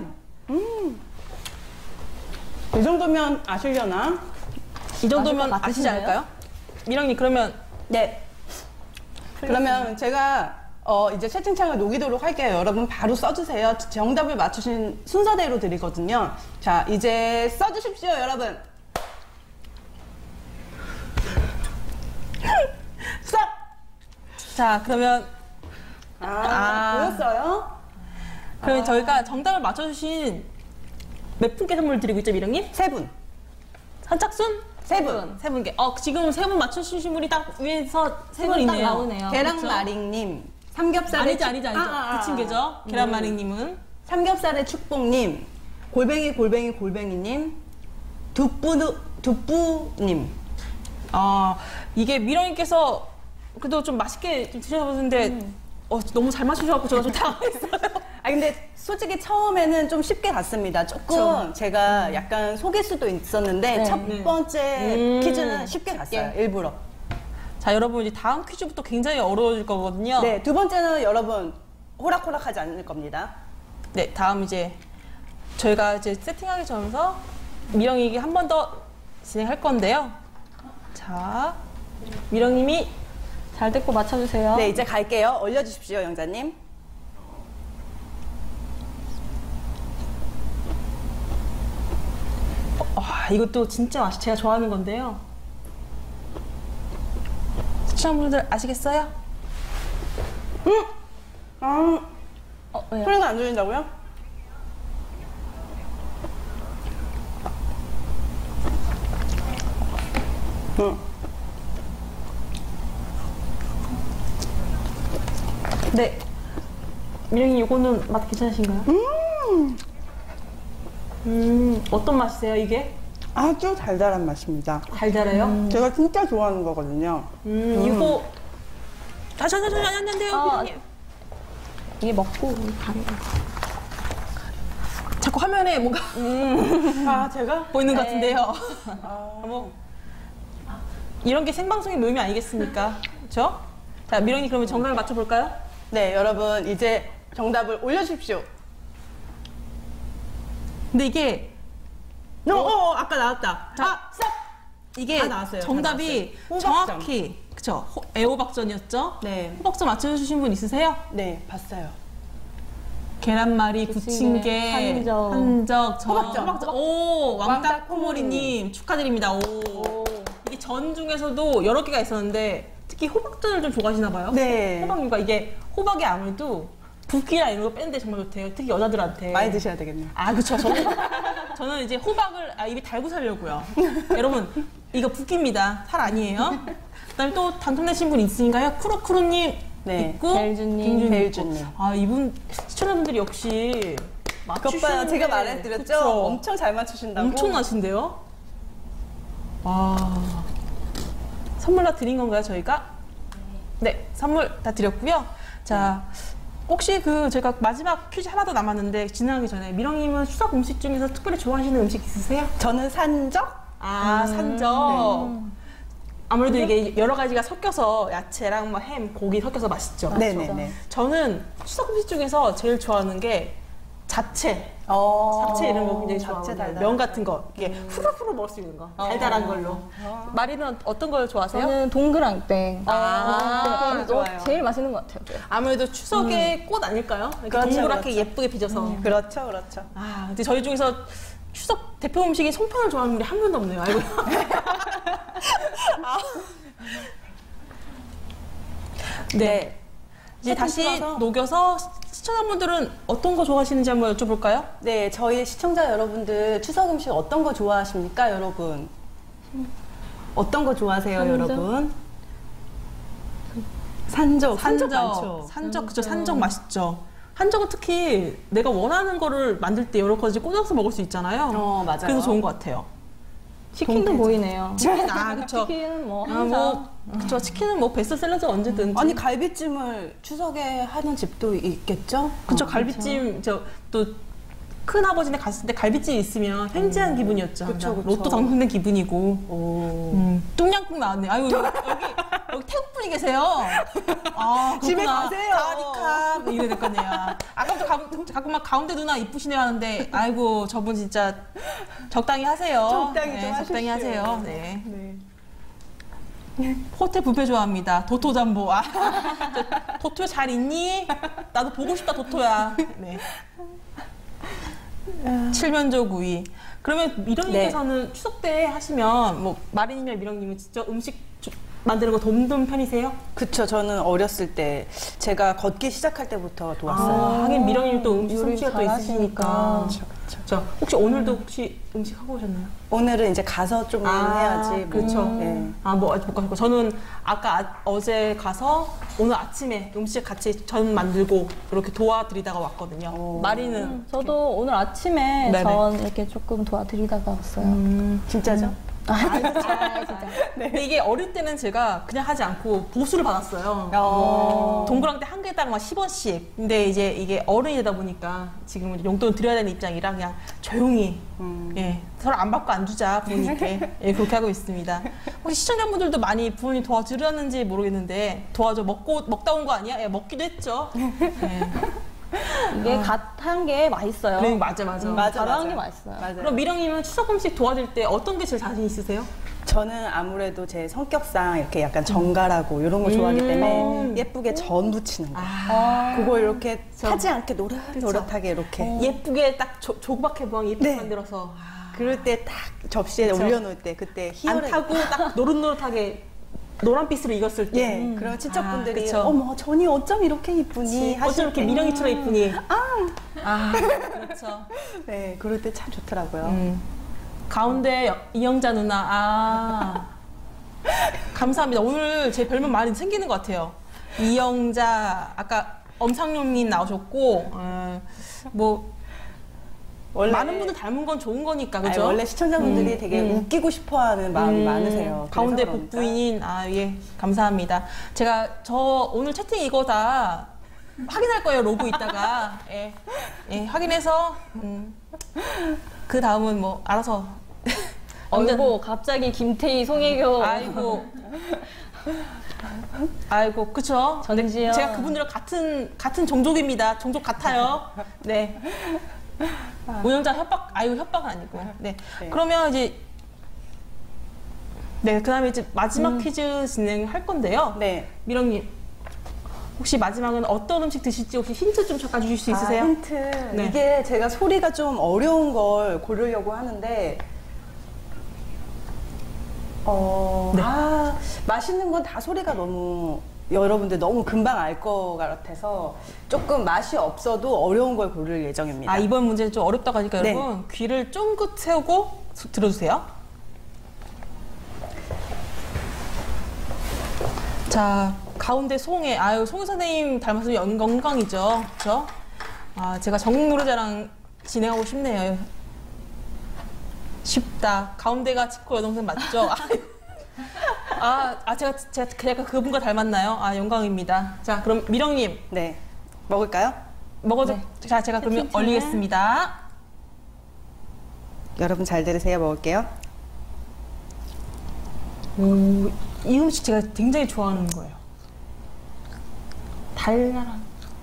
[SPEAKER 3] 이 정도면 아시려나?
[SPEAKER 1] 이 정도면
[SPEAKER 2] 맛있을 것
[SPEAKER 1] 아시지
[SPEAKER 2] 같으신데요?
[SPEAKER 1] 않을까요? 미령님, 그러면
[SPEAKER 3] 네. 그러면 제가 어, 이제 채팅창을 녹이도록 할게요. 여러분 바로 써주세요. 정답을 맞추신 순서대로 드리거든요. 자, 이제 써주십시오, 여러분. 써!
[SPEAKER 1] 자, 그러면
[SPEAKER 3] 아,
[SPEAKER 1] 아.
[SPEAKER 3] 보였어요?
[SPEAKER 1] 그러면
[SPEAKER 3] 아.
[SPEAKER 1] 저희가 정답을 맞춰주신 몇 분께 선물 드리고 있죠, 미령님?
[SPEAKER 3] 세 분.
[SPEAKER 1] 선착순?
[SPEAKER 3] 세 분.
[SPEAKER 1] 세 분께. 어, 지금 세 분 맞춰주신 분이 딱 위에서 세 분
[SPEAKER 2] 딱
[SPEAKER 1] 있네요.
[SPEAKER 2] 나오네요.
[SPEAKER 3] 계란마링님, 삼겹살의
[SPEAKER 1] 아니죠, 아니죠, 아니죠.
[SPEAKER 3] 아, 아, 아.
[SPEAKER 1] 부침개죠. 계란마링님은.
[SPEAKER 3] 삼겹살의 축복님, 골뱅이 골뱅이 골뱅이님, 두뿌 두뿌님.
[SPEAKER 1] 아, 이게 미령님께서 그래도 좀 맛있게 좀 드셔보는데
[SPEAKER 2] 음.
[SPEAKER 1] 어, 너무 잘 맞추셔갖고 제가 좀 당황했어요.
[SPEAKER 3] 아 근데 솔직히 처음에는 좀 쉽게 갔습니다. 조금
[SPEAKER 1] 그쵸.
[SPEAKER 3] 제가 약간 속일 수도 있었는데
[SPEAKER 2] 네.
[SPEAKER 3] 첫
[SPEAKER 1] 네.
[SPEAKER 3] 번째
[SPEAKER 1] 음.
[SPEAKER 3] 퀴즈는 쉽게 갔어요. 일부러.
[SPEAKER 1] 자, 여러분 이제 다음 퀴즈부터 굉장히 어려워질 거거든요.
[SPEAKER 3] 네, 두 번째는 여러분 호락호락하지 않을 겁니다.
[SPEAKER 1] 네, 다음 이제 저희가 이제 세팅하기 전에서 미령이기 한 번 더 진행할 건데요. 자, 미령님이
[SPEAKER 2] 잘 듣고 맞춰주세요.
[SPEAKER 3] 네, 이제 갈게요. 올려주십시오, 영자님.
[SPEAKER 1] 아, 이것도 진짜 맛이 제가 좋아하는 건데요. 시청자분들 아시겠어요?
[SPEAKER 3] 음, 아,
[SPEAKER 2] 어, 왜요?
[SPEAKER 3] 소리가 안 들린다고요? 음.
[SPEAKER 1] 네. 미령님 이거는 맛 괜찮으신가요?
[SPEAKER 3] 음,
[SPEAKER 1] 음, 어떤 맛이세요, 이게?
[SPEAKER 3] 아주 달달한 맛입니다.
[SPEAKER 1] 달달해요?
[SPEAKER 3] 제가 진짜 좋아하는 거거든요.
[SPEAKER 1] 음, 이거 아, 저, 저, 저, 안 된대요,
[SPEAKER 2] 아,
[SPEAKER 1] 미령님.
[SPEAKER 2] 이게 먹고 가는 거.
[SPEAKER 1] 자꾸 화면에 뭔가
[SPEAKER 3] 아, 제가?
[SPEAKER 1] 보이는 것
[SPEAKER 2] 네.
[SPEAKER 1] 같은데요.
[SPEAKER 3] 아,
[SPEAKER 1] 뭐 이런 게 생방송의 묘미 아니겠습니까? 그렇죠? 자, 미령님 그러면 정답을 맞춰볼까요?
[SPEAKER 3] 네, 여러분 이제 정답을 올려주십시오.
[SPEAKER 1] 근데 이게 어, 어, 어, 아까 나왔다. 자,
[SPEAKER 3] 아, 싹!
[SPEAKER 1] 이게
[SPEAKER 3] 다 나왔어요. 다
[SPEAKER 1] 정답이
[SPEAKER 3] 나왔어요. 호박전.
[SPEAKER 1] 정확히 그쵸? 호- 애호박전이었죠?
[SPEAKER 3] 네.
[SPEAKER 1] 호박전 맞춰주신 분 있으세요?
[SPEAKER 3] 네, 봤어요.
[SPEAKER 1] 계란말이,
[SPEAKER 2] 부침개,
[SPEAKER 1] 부침개,
[SPEAKER 2] 한적.
[SPEAKER 1] 한적, 전,
[SPEAKER 3] 호박전.
[SPEAKER 1] 오,
[SPEAKER 3] 왕닭코모리님.
[SPEAKER 1] 왕닭코모리님 축하드립니다. 오. 이게 전 중에서도 여러 개가 있었는데 특히 호박전을 좀 좋아하시나 봐요.
[SPEAKER 3] 네.
[SPEAKER 1] 호박류가 이게 호박이 아무래도 붓기나 이런 거 빼는데 정말 좋대요. 특히 여자들한테.
[SPEAKER 3] 많이 드셔야 되겠네요.
[SPEAKER 1] 아, 그쵸. 저는, 저는 이제 호박을 아, 입에 달고 살려고요. 여러분, 이거 붓기입니다. 살 아니에요. 그 다음에 또 당첨되신 분 있으신가요? 쿠로쿠로님
[SPEAKER 3] 네.
[SPEAKER 1] 있고,
[SPEAKER 2] 벨주님.
[SPEAKER 1] 벨주님
[SPEAKER 3] 벨주님.
[SPEAKER 1] 있고. 아, 이분 시청자분들이 역시
[SPEAKER 3] 그것 봐요.
[SPEAKER 1] 맞추시는
[SPEAKER 3] 제가
[SPEAKER 1] 게-
[SPEAKER 3] 말해드렸죠?
[SPEAKER 1] 그쵸.
[SPEAKER 3] 엄청 잘 맞추신다고.
[SPEAKER 1] 엄청나신데요? 와. 선물 다 드린 건가요, 저희가? 네, 선물 다 드렸고요. 자, 혹시 그 제가 마지막 퀴즈 하나 더 남았는데 진행하기 전에 미령님은 추석 음식 중에서 특별히 좋아하시는 음식 있으세요?
[SPEAKER 3] 저는 산적?
[SPEAKER 1] 아, 산적. 아무래도 이게 여러 가지가 섞여서 야채랑 뭐 햄, 고기 섞여서 맛있죠.
[SPEAKER 3] 네네네.
[SPEAKER 1] 저는 추석 음식 중에서 제일 좋아하는 게 잡채.
[SPEAKER 3] 어.
[SPEAKER 1] 잡채 이런 거 굉장히
[SPEAKER 3] 잡채
[SPEAKER 1] 좋아하고
[SPEAKER 3] 달달.
[SPEAKER 1] 면 같은 거 이게 후루후루 먹을 수 있는 거 달달한 걸로. 마리는 어떤 걸 좋아하세요?
[SPEAKER 2] 저는 동그랑땡.
[SPEAKER 1] 아,
[SPEAKER 2] 네,
[SPEAKER 3] 좋아요.
[SPEAKER 2] 그거 제일 맛있는 것 같아요. 네.
[SPEAKER 1] 아무래도 추석의 꽃 아닐까요? 이렇게
[SPEAKER 3] 그렇죠,
[SPEAKER 1] 동그랗게
[SPEAKER 3] 그렇죠.
[SPEAKER 1] 예쁘게 빚어서.
[SPEAKER 3] 그렇죠, 그렇죠.
[SPEAKER 1] 아, 근데 저희 중에서 추석 대표 음식이 송편을 좋아하는 분이 한 명도 없네요. 알고. 아. 네. 이제 다시
[SPEAKER 3] 들어서.
[SPEAKER 1] 녹여서 시청자분들은 어떤 거 좋아하시는지 한번 여쭤볼까요?
[SPEAKER 3] 네, 저희 시청자 여러분들 추석 음식 어떤 거 좋아하십니까, 여러분? 어떤 거 좋아하세요,
[SPEAKER 2] 산적?
[SPEAKER 3] 여러분? 산적, 산적
[SPEAKER 1] 산적,
[SPEAKER 3] 많죠.
[SPEAKER 1] 산적, 그죠? 산적 맛있죠. 한적은 특히 내가 원하는 거를 만들 때 여러 가지 꽂아서 먹을 수 있잖아요.
[SPEAKER 3] 어, 맞아요.
[SPEAKER 1] 그래서 좋은 것 같아요.
[SPEAKER 2] 치킨도
[SPEAKER 1] 동태전.
[SPEAKER 2] 보이네요.
[SPEAKER 1] 치킨, 아, 그쵸.
[SPEAKER 2] 치킨, 뭐,
[SPEAKER 1] 아,
[SPEAKER 2] 한상.
[SPEAKER 1] 뭐, 그쵸. 치킨은 뭐 베스트셀러죠, 언제든지.
[SPEAKER 3] 아니, 갈비찜을 추석에 하는 집도 있겠죠?
[SPEAKER 1] 그쵸, 갈비찜, 저, 또, 큰아버지네 갔을 때 갈비찜 있으면 횡재한 기분이었죠.
[SPEAKER 3] 그쵸,
[SPEAKER 1] 항상.
[SPEAKER 3] 그쵸.
[SPEAKER 1] 로또 당첨된 기분이고.
[SPEAKER 3] 오.
[SPEAKER 1] 음, 뚱냥꿍 나왔네. 아유, 여기, 여기, 여기 태국 분이 계세요. 아,
[SPEAKER 3] 집에
[SPEAKER 1] 그렇구나.
[SPEAKER 3] 가세요.
[SPEAKER 1] 사와디캅. 이래 됐거든요. 아까부터 가끔, 가끔 막 가운데 누나 이쁘시네 하는데, 아이고, 저분 진짜 적당히 하세요.
[SPEAKER 3] 적당히
[SPEAKER 1] 네,
[SPEAKER 3] 좀
[SPEAKER 1] 적당히
[SPEAKER 3] 하십시오.
[SPEAKER 1] 하세요. 네.
[SPEAKER 3] 네.
[SPEAKER 1] 호텔 뷔페 좋아합니다. 도토잠보. 아, 도토야 잘 있니? 나도 보고 싶다 도토야. 네. 칠면조 구이. 그러면 미령님께서는 네. 추석 때 하시면 뭐 마리님이나 미령님은 진짜 음식 만드는 거 돕는 편이세요?
[SPEAKER 3] 그쵸. 저는 어렸을 때 제가 걷기 시작할 때부터 도왔어요.
[SPEAKER 1] 아, 하긴 미령님 또 음식 솜씨가 또 있으시니까.
[SPEAKER 3] 그쵸, 그쵸.
[SPEAKER 1] 저 혹시 오늘도 혹시 음식 하고 오셨나요?
[SPEAKER 3] 오늘은 이제 가서 좀
[SPEAKER 1] 아,
[SPEAKER 3] 해야지.
[SPEAKER 1] 그렇죠.
[SPEAKER 3] 뭐. 네.
[SPEAKER 1] 아, 뭐 아직 못 가셨고 저는 아까 아, 어제 가서 오늘 아침에 음식 같이 전 만들고 이렇게 도와드리다가 왔거든요.
[SPEAKER 3] 오.
[SPEAKER 1] 마리는
[SPEAKER 2] 음, 저도 오늘 아침에
[SPEAKER 1] 네네.
[SPEAKER 2] 전 이렇게 조금 도와드리다가 왔어요.
[SPEAKER 1] 음,
[SPEAKER 3] 진짜죠?
[SPEAKER 2] 아, 진짜. 진짜.
[SPEAKER 1] 근데 이게 어릴 때는 제가 그냥 하지 않고 보수를 받았어요.
[SPEAKER 3] 어.
[SPEAKER 1] 동그랑땡 한 개당 막 십 원씩. 근데 이제 이게 어른이 되다 보니까 지금은 용돈을 드려야 되는 입장이라 그냥 조용히
[SPEAKER 3] 음.
[SPEAKER 1] 예, 서로 안 받고 안 주자 부모님께 예, 그렇게 하고 있습니다. 혹시 시청자분들도 많이 부모님 도와주렸는지 모르겠는데 도와줘 먹고 먹다 온 거 아니야? 예, 먹기도 했죠. 예.
[SPEAKER 2] 이게 갓 한 게 맛있어요.
[SPEAKER 1] 그래, 맞아 맞아.
[SPEAKER 2] 음,
[SPEAKER 3] 맞아,
[SPEAKER 2] 갓한
[SPEAKER 3] 맞아.
[SPEAKER 2] 게 맛있어요.
[SPEAKER 3] 맞아요.
[SPEAKER 1] 그럼 미령님은 추석 음식 도와드릴 때 어떤 게 제일 자신 있으세요?
[SPEAKER 3] 저는 아무래도 제 성격상 이렇게 약간 정갈하고 이런 거 좋아하기
[SPEAKER 1] 음.
[SPEAKER 3] 때문에 예쁘게 전 부치는 거.
[SPEAKER 1] 아,
[SPEAKER 3] 그거 이렇게
[SPEAKER 1] 저-
[SPEAKER 3] 타지 않게 노릇노릇하게 이렇게.
[SPEAKER 1] 예쁘게 딱 조, 조그맣게 모양 예쁘게
[SPEAKER 3] 네.
[SPEAKER 1] 만들어서 아,
[SPEAKER 3] 그럴 때 딱 접시에
[SPEAKER 1] 그쵸.
[SPEAKER 3] 올려놓을 때 그때
[SPEAKER 1] 안
[SPEAKER 3] 희열을
[SPEAKER 1] 타고 딱 노릇노릇하게 노란빛으로 익었을 때.
[SPEAKER 3] 예,
[SPEAKER 1] 음.
[SPEAKER 3] 그런 친척분들이
[SPEAKER 1] 아, 그쵸.
[SPEAKER 3] 어머 전이 어쩜 이렇게 이쁘니
[SPEAKER 1] 어쩜
[SPEAKER 3] 하실
[SPEAKER 1] 이렇게
[SPEAKER 3] 때.
[SPEAKER 1] 미령이처럼 이쁘니? 아, 그렇죠.
[SPEAKER 3] 네, 그럴 때 참 좋더라고요.
[SPEAKER 1] 음. 가운데 여- 이영자 누나, 아. 감사합니다. 오늘 제 별명 많이 생기는 것 같아요. 이영자, 아까 엄상룡님 나오셨고, 어, 뭐,
[SPEAKER 3] 원래
[SPEAKER 1] 많은 분들 닮은 건 좋은 거니까,
[SPEAKER 3] 아니,
[SPEAKER 1] 그죠?
[SPEAKER 3] 원래 시청자분들이
[SPEAKER 1] 음,
[SPEAKER 3] 되게
[SPEAKER 1] 음.
[SPEAKER 3] 웃기고 싶어하는 마음이
[SPEAKER 1] 음,
[SPEAKER 3] 많으세요.
[SPEAKER 1] 가운데
[SPEAKER 3] 그래서 그러니까.
[SPEAKER 1] 복부인인, 아, 예, 감사합니다. 제가 저 오늘 채팅 이거 다 확인할 거예요, 로고 있다가. 예, 예, 확인해서, 음, 그 다음은 뭐, 알아서.
[SPEAKER 2] 어이구, 갑자기 김태희, 송혜교.
[SPEAKER 1] 아이고. 아이고, 그쵸?
[SPEAKER 2] 전지현.
[SPEAKER 1] 제가 그분들랑 같은, 같은 종족입니다. 종족 같아요. 네. 운영자 협박, 아유, 협박은 아니고. 네.
[SPEAKER 3] 네.
[SPEAKER 1] 그러면 이제, 네, 그 다음에 이제 마지막 퀴즈 진행할 건데요.
[SPEAKER 3] 네.
[SPEAKER 1] 미령님, 혹시 마지막은 어떤 음식 드실지 혹시 힌트 좀 잠깐 주실 수 있으세요?
[SPEAKER 3] 아, 힌트.
[SPEAKER 1] 네.
[SPEAKER 3] 이게 제가 소리가 좀 어려운 걸 고르려고 하는데, 어,
[SPEAKER 1] 네.
[SPEAKER 3] 아, 맛있는 건 다 소리가 너무, 여러분들 너무 금방 알 것 같아서 조금 맛이 없어도 어려운 걸 고를 예정입니다.
[SPEAKER 1] 아, 이번 문제는 좀 어렵다고 하니까
[SPEAKER 3] 네.
[SPEAKER 1] 여러분, 귀를 쫑긋 세우고 수- 들어주세요. 자, 가운데 송혜. 아유, 송혜 선생님 닮아서 영- 영광이죠. 그쵸? 아, 제가 전국 노래자랑 진행하고 싶네요. 쉽다. 가운데가 치코 여동생 맞죠? 아유. 아, 아, 제가, 제가 약간 그분과 닮았나요? 아, 영광입니다. 자, 그럼 미령님,
[SPEAKER 3] 네. 먹을까요?
[SPEAKER 1] 먹어도,
[SPEAKER 2] 네.
[SPEAKER 1] 자, 제가 그러면
[SPEAKER 2] 채팅창에.
[SPEAKER 1] 얼리겠습니다.
[SPEAKER 3] 여러분 잘 들으세요. 먹을게요.
[SPEAKER 1] 오, 이 음식 제가 굉장히 좋아하는 거예요. 달달한,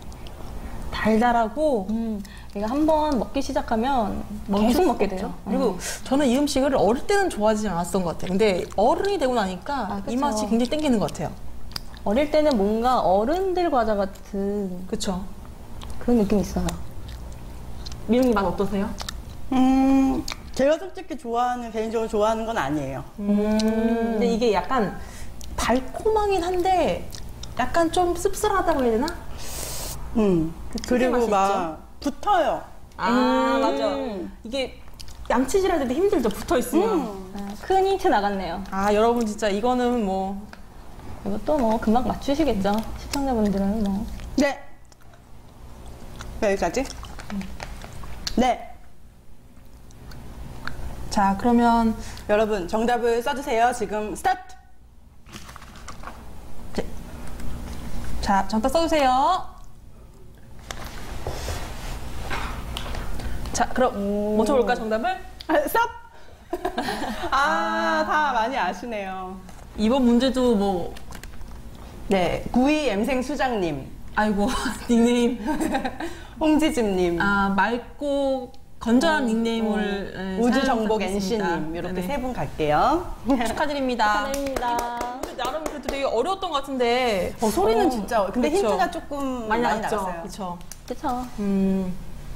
[SPEAKER 1] 달달하고
[SPEAKER 2] 음, 이거 한번 먹기 시작하면 계속 먹게 돼요.
[SPEAKER 1] 그리고 저는 이 음식을 어릴 때는 좋아하지 않았던 것 같아요. 근데 어른이 되고 나니까
[SPEAKER 2] 아,
[SPEAKER 1] 이
[SPEAKER 2] 그쵸.
[SPEAKER 1] 맛이 굉장히 땡기는 것 같아요.
[SPEAKER 2] 어릴 때는 뭔가 어른들 과자 같은
[SPEAKER 1] 그쵸?
[SPEAKER 2] 그런 느낌이 있어요.
[SPEAKER 1] 미용이 맛 어떠세요?
[SPEAKER 3] 음, 제가 솔직히 좋아하는, 개인적으로 좋아하는 건 아니에요.
[SPEAKER 1] 음, 근데 이게 약간 달콤하긴 한데 약간 좀 씁쓸하다고 해야 되나?
[SPEAKER 3] 음,
[SPEAKER 1] 그 특유의
[SPEAKER 3] 그리고
[SPEAKER 1] 맛이
[SPEAKER 3] 막 붙어요.
[SPEAKER 1] 아,
[SPEAKER 2] 음.
[SPEAKER 1] 맞아. 이게 양치질 할 때도 힘들죠, 붙어 있으면.
[SPEAKER 3] 음.
[SPEAKER 2] 아, 큰 힌트 나갔네요.
[SPEAKER 1] 아, 여러분 진짜 이거는 뭐
[SPEAKER 2] 이것도 뭐 금방 맞추시겠죠? 시청자분들은 뭐.
[SPEAKER 3] 네. 여기까지? 네.
[SPEAKER 1] 자, 그러면
[SPEAKER 3] 여러분 정답을 써주세요. 지금 스타트.
[SPEAKER 1] 네. 자, 정답 써주세요. 자, 그럼 먼저 볼까 정답을?
[SPEAKER 3] 아, 스톱. 아, 다 많이 아시네요.
[SPEAKER 1] 이번 문제도 뭐
[SPEAKER 3] 네, 구이 엠생 수장님,
[SPEAKER 1] 아이고 닉네임
[SPEAKER 3] 홍지집님,
[SPEAKER 1] 아 맑고 건전한 닉네임을 예,
[SPEAKER 3] 우주정복
[SPEAKER 1] 사용하겠습니다.
[SPEAKER 3] 엔씨님 이렇게
[SPEAKER 1] 네네.
[SPEAKER 3] 세 분 갈게요.
[SPEAKER 1] 축하드립니다.
[SPEAKER 2] 축하드립니다.
[SPEAKER 1] 문제 되게 어려웠던 것 같은데.
[SPEAKER 3] 어, 소리는
[SPEAKER 1] 어,
[SPEAKER 3] 진짜 근데
[SPEAKER 1] 그쵸.
[SPEAKER 3] 힌트가 조금
[SPEAKER 1] 많이
[SPEAKER 3] 많이,
[SPEAKER 1] 나왔죠.
[SPEAKER 3] 나갔어요.
[SPEAKER 1] 그렇죠.
[SPEAKER 2] 그쵸.
[SPEAKER 1] 음.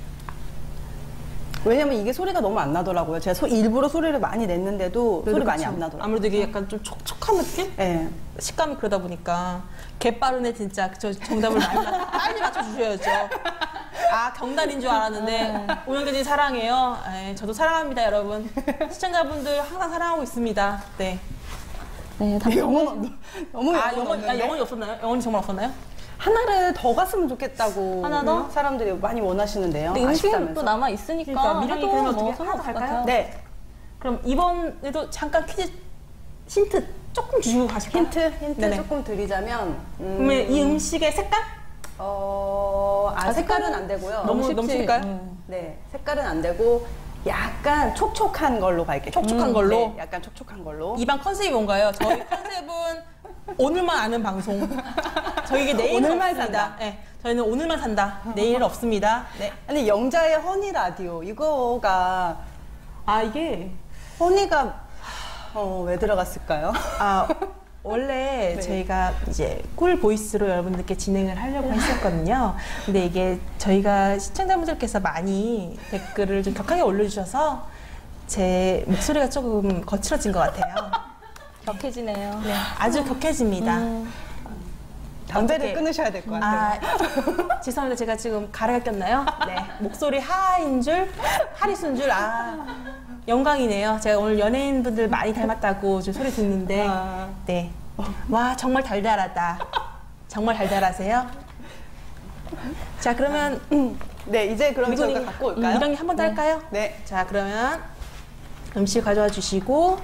[SPEAKER 3] 왜냐면 이게 소리가 너무 안 나더라고요. 제가 소- 일부러 소리를 많이 냈는데도 소리
[SPEAKER 1] 그래도
[SPEAKER 3] 많이
[SPEAKER 1] 그쵸.
[SPEAKER 3] 안 나더라고요.
[SPEAKER 1] 아무래도 이게 약간 좀 촉촉한 느낌?
[SPEAKER 3] 네.
[SPEAKER 1] 식감이 그러다 보니까 개 빠르네 진짜. 저 정답을 많이 맞- 빨리 맞춰주셔야죠. 아 경단인 줄 알았는데 오영재님 사랑해요. 에이, 저도 사랑합니다 여러분. 시청자분들 항상 사랑하고 있습니다. 네.
[SPEAKER 2] 네, 다
[SPEAKER 3] 영혼 너무
[SPEAKER 1] 아
[SPEAKER 3] 영혼
[SPEAKER 1] 영원 아,
[SPEAKER 3] 없는데?
[SPEAKER 1] 영원이 없었나요? 영원이 정말 없었나요?
[SPEAKER 3] 하나를 더 갔으면 좋겠다고
[SPEAKER 2] 하나 더?
[SPEAKER 3] 사람들이 많이 원하시는데요.
[SPEAKER 2] 근데 음식은
[SPEAKER 3] 아쉽다면서.
[SPEAKER 2] 또 남아 있으니까
[SPEAKER 1] 그러니까 미련이
[SPEAKER 2] 해도
[SPEAKER 1] 그러면
[SPEAKER 2] 뭐
[SPEAKER 1] 어떻게 하나 더
[SPEAKER 2] 상관없을 것
[SPEAKER 1] 갈까요?
[SPEAKER 2] 같아요.
[SPEAKER 3] 네.
[SPEAKER 1] 그럼 이번에도 잠깐 퀴즈 힌트 조금 주시고 가실까요?
[SPEAKER 3] 힌트 힌트
[SPEAKER 1] 네네.
[SPEAKER 3] 조금 드리자면 음,
[SPEAKER 1] 그러면 이 음식의 색깔?
[SPEAKER 3] 어, 아, 색깔은 안 되고요.
[SPEAKER 1] 너무
[SPEAKER 2] 쉽지.
[SPEAKER 1] 너무 쉽을까요?
[SPEAKER 2] 음.
[SPEAKER 3] 네, 색깔은 안 되고 약간 촉촉한 걸로 갈게요.
[SPEAKER 1] 촉촉한 걸로?
[SPEAKER 3] 네, 약간 촉촉한 걸로.
[SPEAKER 1] 이번 컨셉이 뭔가요? 저희 컨셉은 오늘만 아는 방송. 저희 이게 내일은
[SPEAKER 3] 오늘만
[SPEAKER 1] 없습니다.
[SPEAKER 3] 산다.
[SPEAKER 1] 네, 저희는 오늘만 산다. 내일 없습니다. 네.
[SPEAKER 3] 아니 영자의 허니 라디오 이거가
[SPEAKER 1] 아 이게
[SPEAKER 3] 허니가 어, 왜 들어갔을까요?
[SPEAKER 1] 아 원래
[SPEAKER 3] 네.
[SPEAKER 1] 저희가 이제 꿀 보이스로 여러분들께 진행을 하려고 했었거든요. 근데 이게 저희가 시청자분들께서 많이 댓글을 좀 격하게 올려주셔서 제 목소리가 조금 거칠어진 것 같아요.
[SPEAKER 2] 격해지네요.
[SPEAKER 1] 네, 아주 격해집니다.
[SPEAKER 2] 음,
[SPEAKER 3] 담배를
[SPEAKER 1] 어떻게-
[SPEAKER 3] 끊으셔야 될 것 같아요.
[SPEAKER 1] 아, 죄송합니다. 제가 지금 가래가 꼈나요? 네. 목소리 하인 줄, 하리순 줄, 아, 영광이네요. 제가 오늘 연예인분들 많이 닮았다고 좀 소리 듣는데,
[SPEAKER 3] 아.
[SPEAKER 1] 네. 와, 정말 달달하다. 정말 달달하세요? 자, 그러면,
[SPEAKER 3] 네, 이제 그럼 저희가
[SPEAKER 1] 미정님,
[SPEAKER 3] 갖고 올까요?
[SPEAKER 1] 미정님 한 번 더 할까요?
[SPEAKER 3] 네.
[SPEAKER 1] 자, 그러면 음식 가져와 주시고,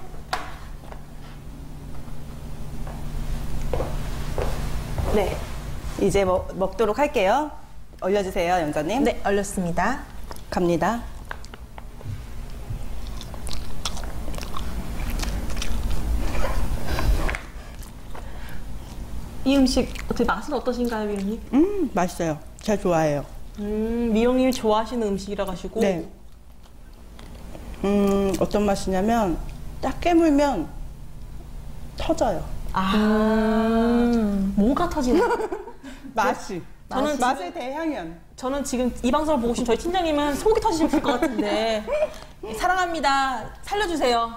[SPEAKER 3] 네. 이제 먹, 먹도록 할게요. 올려주세요, 영자님.
[SPEAKER 1] 네, 얼렸습니다.
[SPEAKER 3] 갑니다.
[SPEAKER 1] 이 음식 어떻게 맛은 어떠신가요, 미영님?
[SPEAKER 3] 음, 맛있어요. 제가 좋아해요.
[SPEAKER 1] 음, 미영님이 좋아하시는 음식이라 가지고.
[SPEAKER 3] 네. 음, 어떤 맛이냐면 딱 깨물면 터져요.
[SPEAKER 1] 아, 뭐가 터지나?
[SPEAKER 3] 맛이.
[SPEAKER 1] 저는
[SPEAKER 3] 맛의 대향연.
[SPEAKER 1] 저는 지금 이 방송을 보고 계신 저희 팀장님은 속이 터지실 것 같은데 사랑합니다. 살려주세요.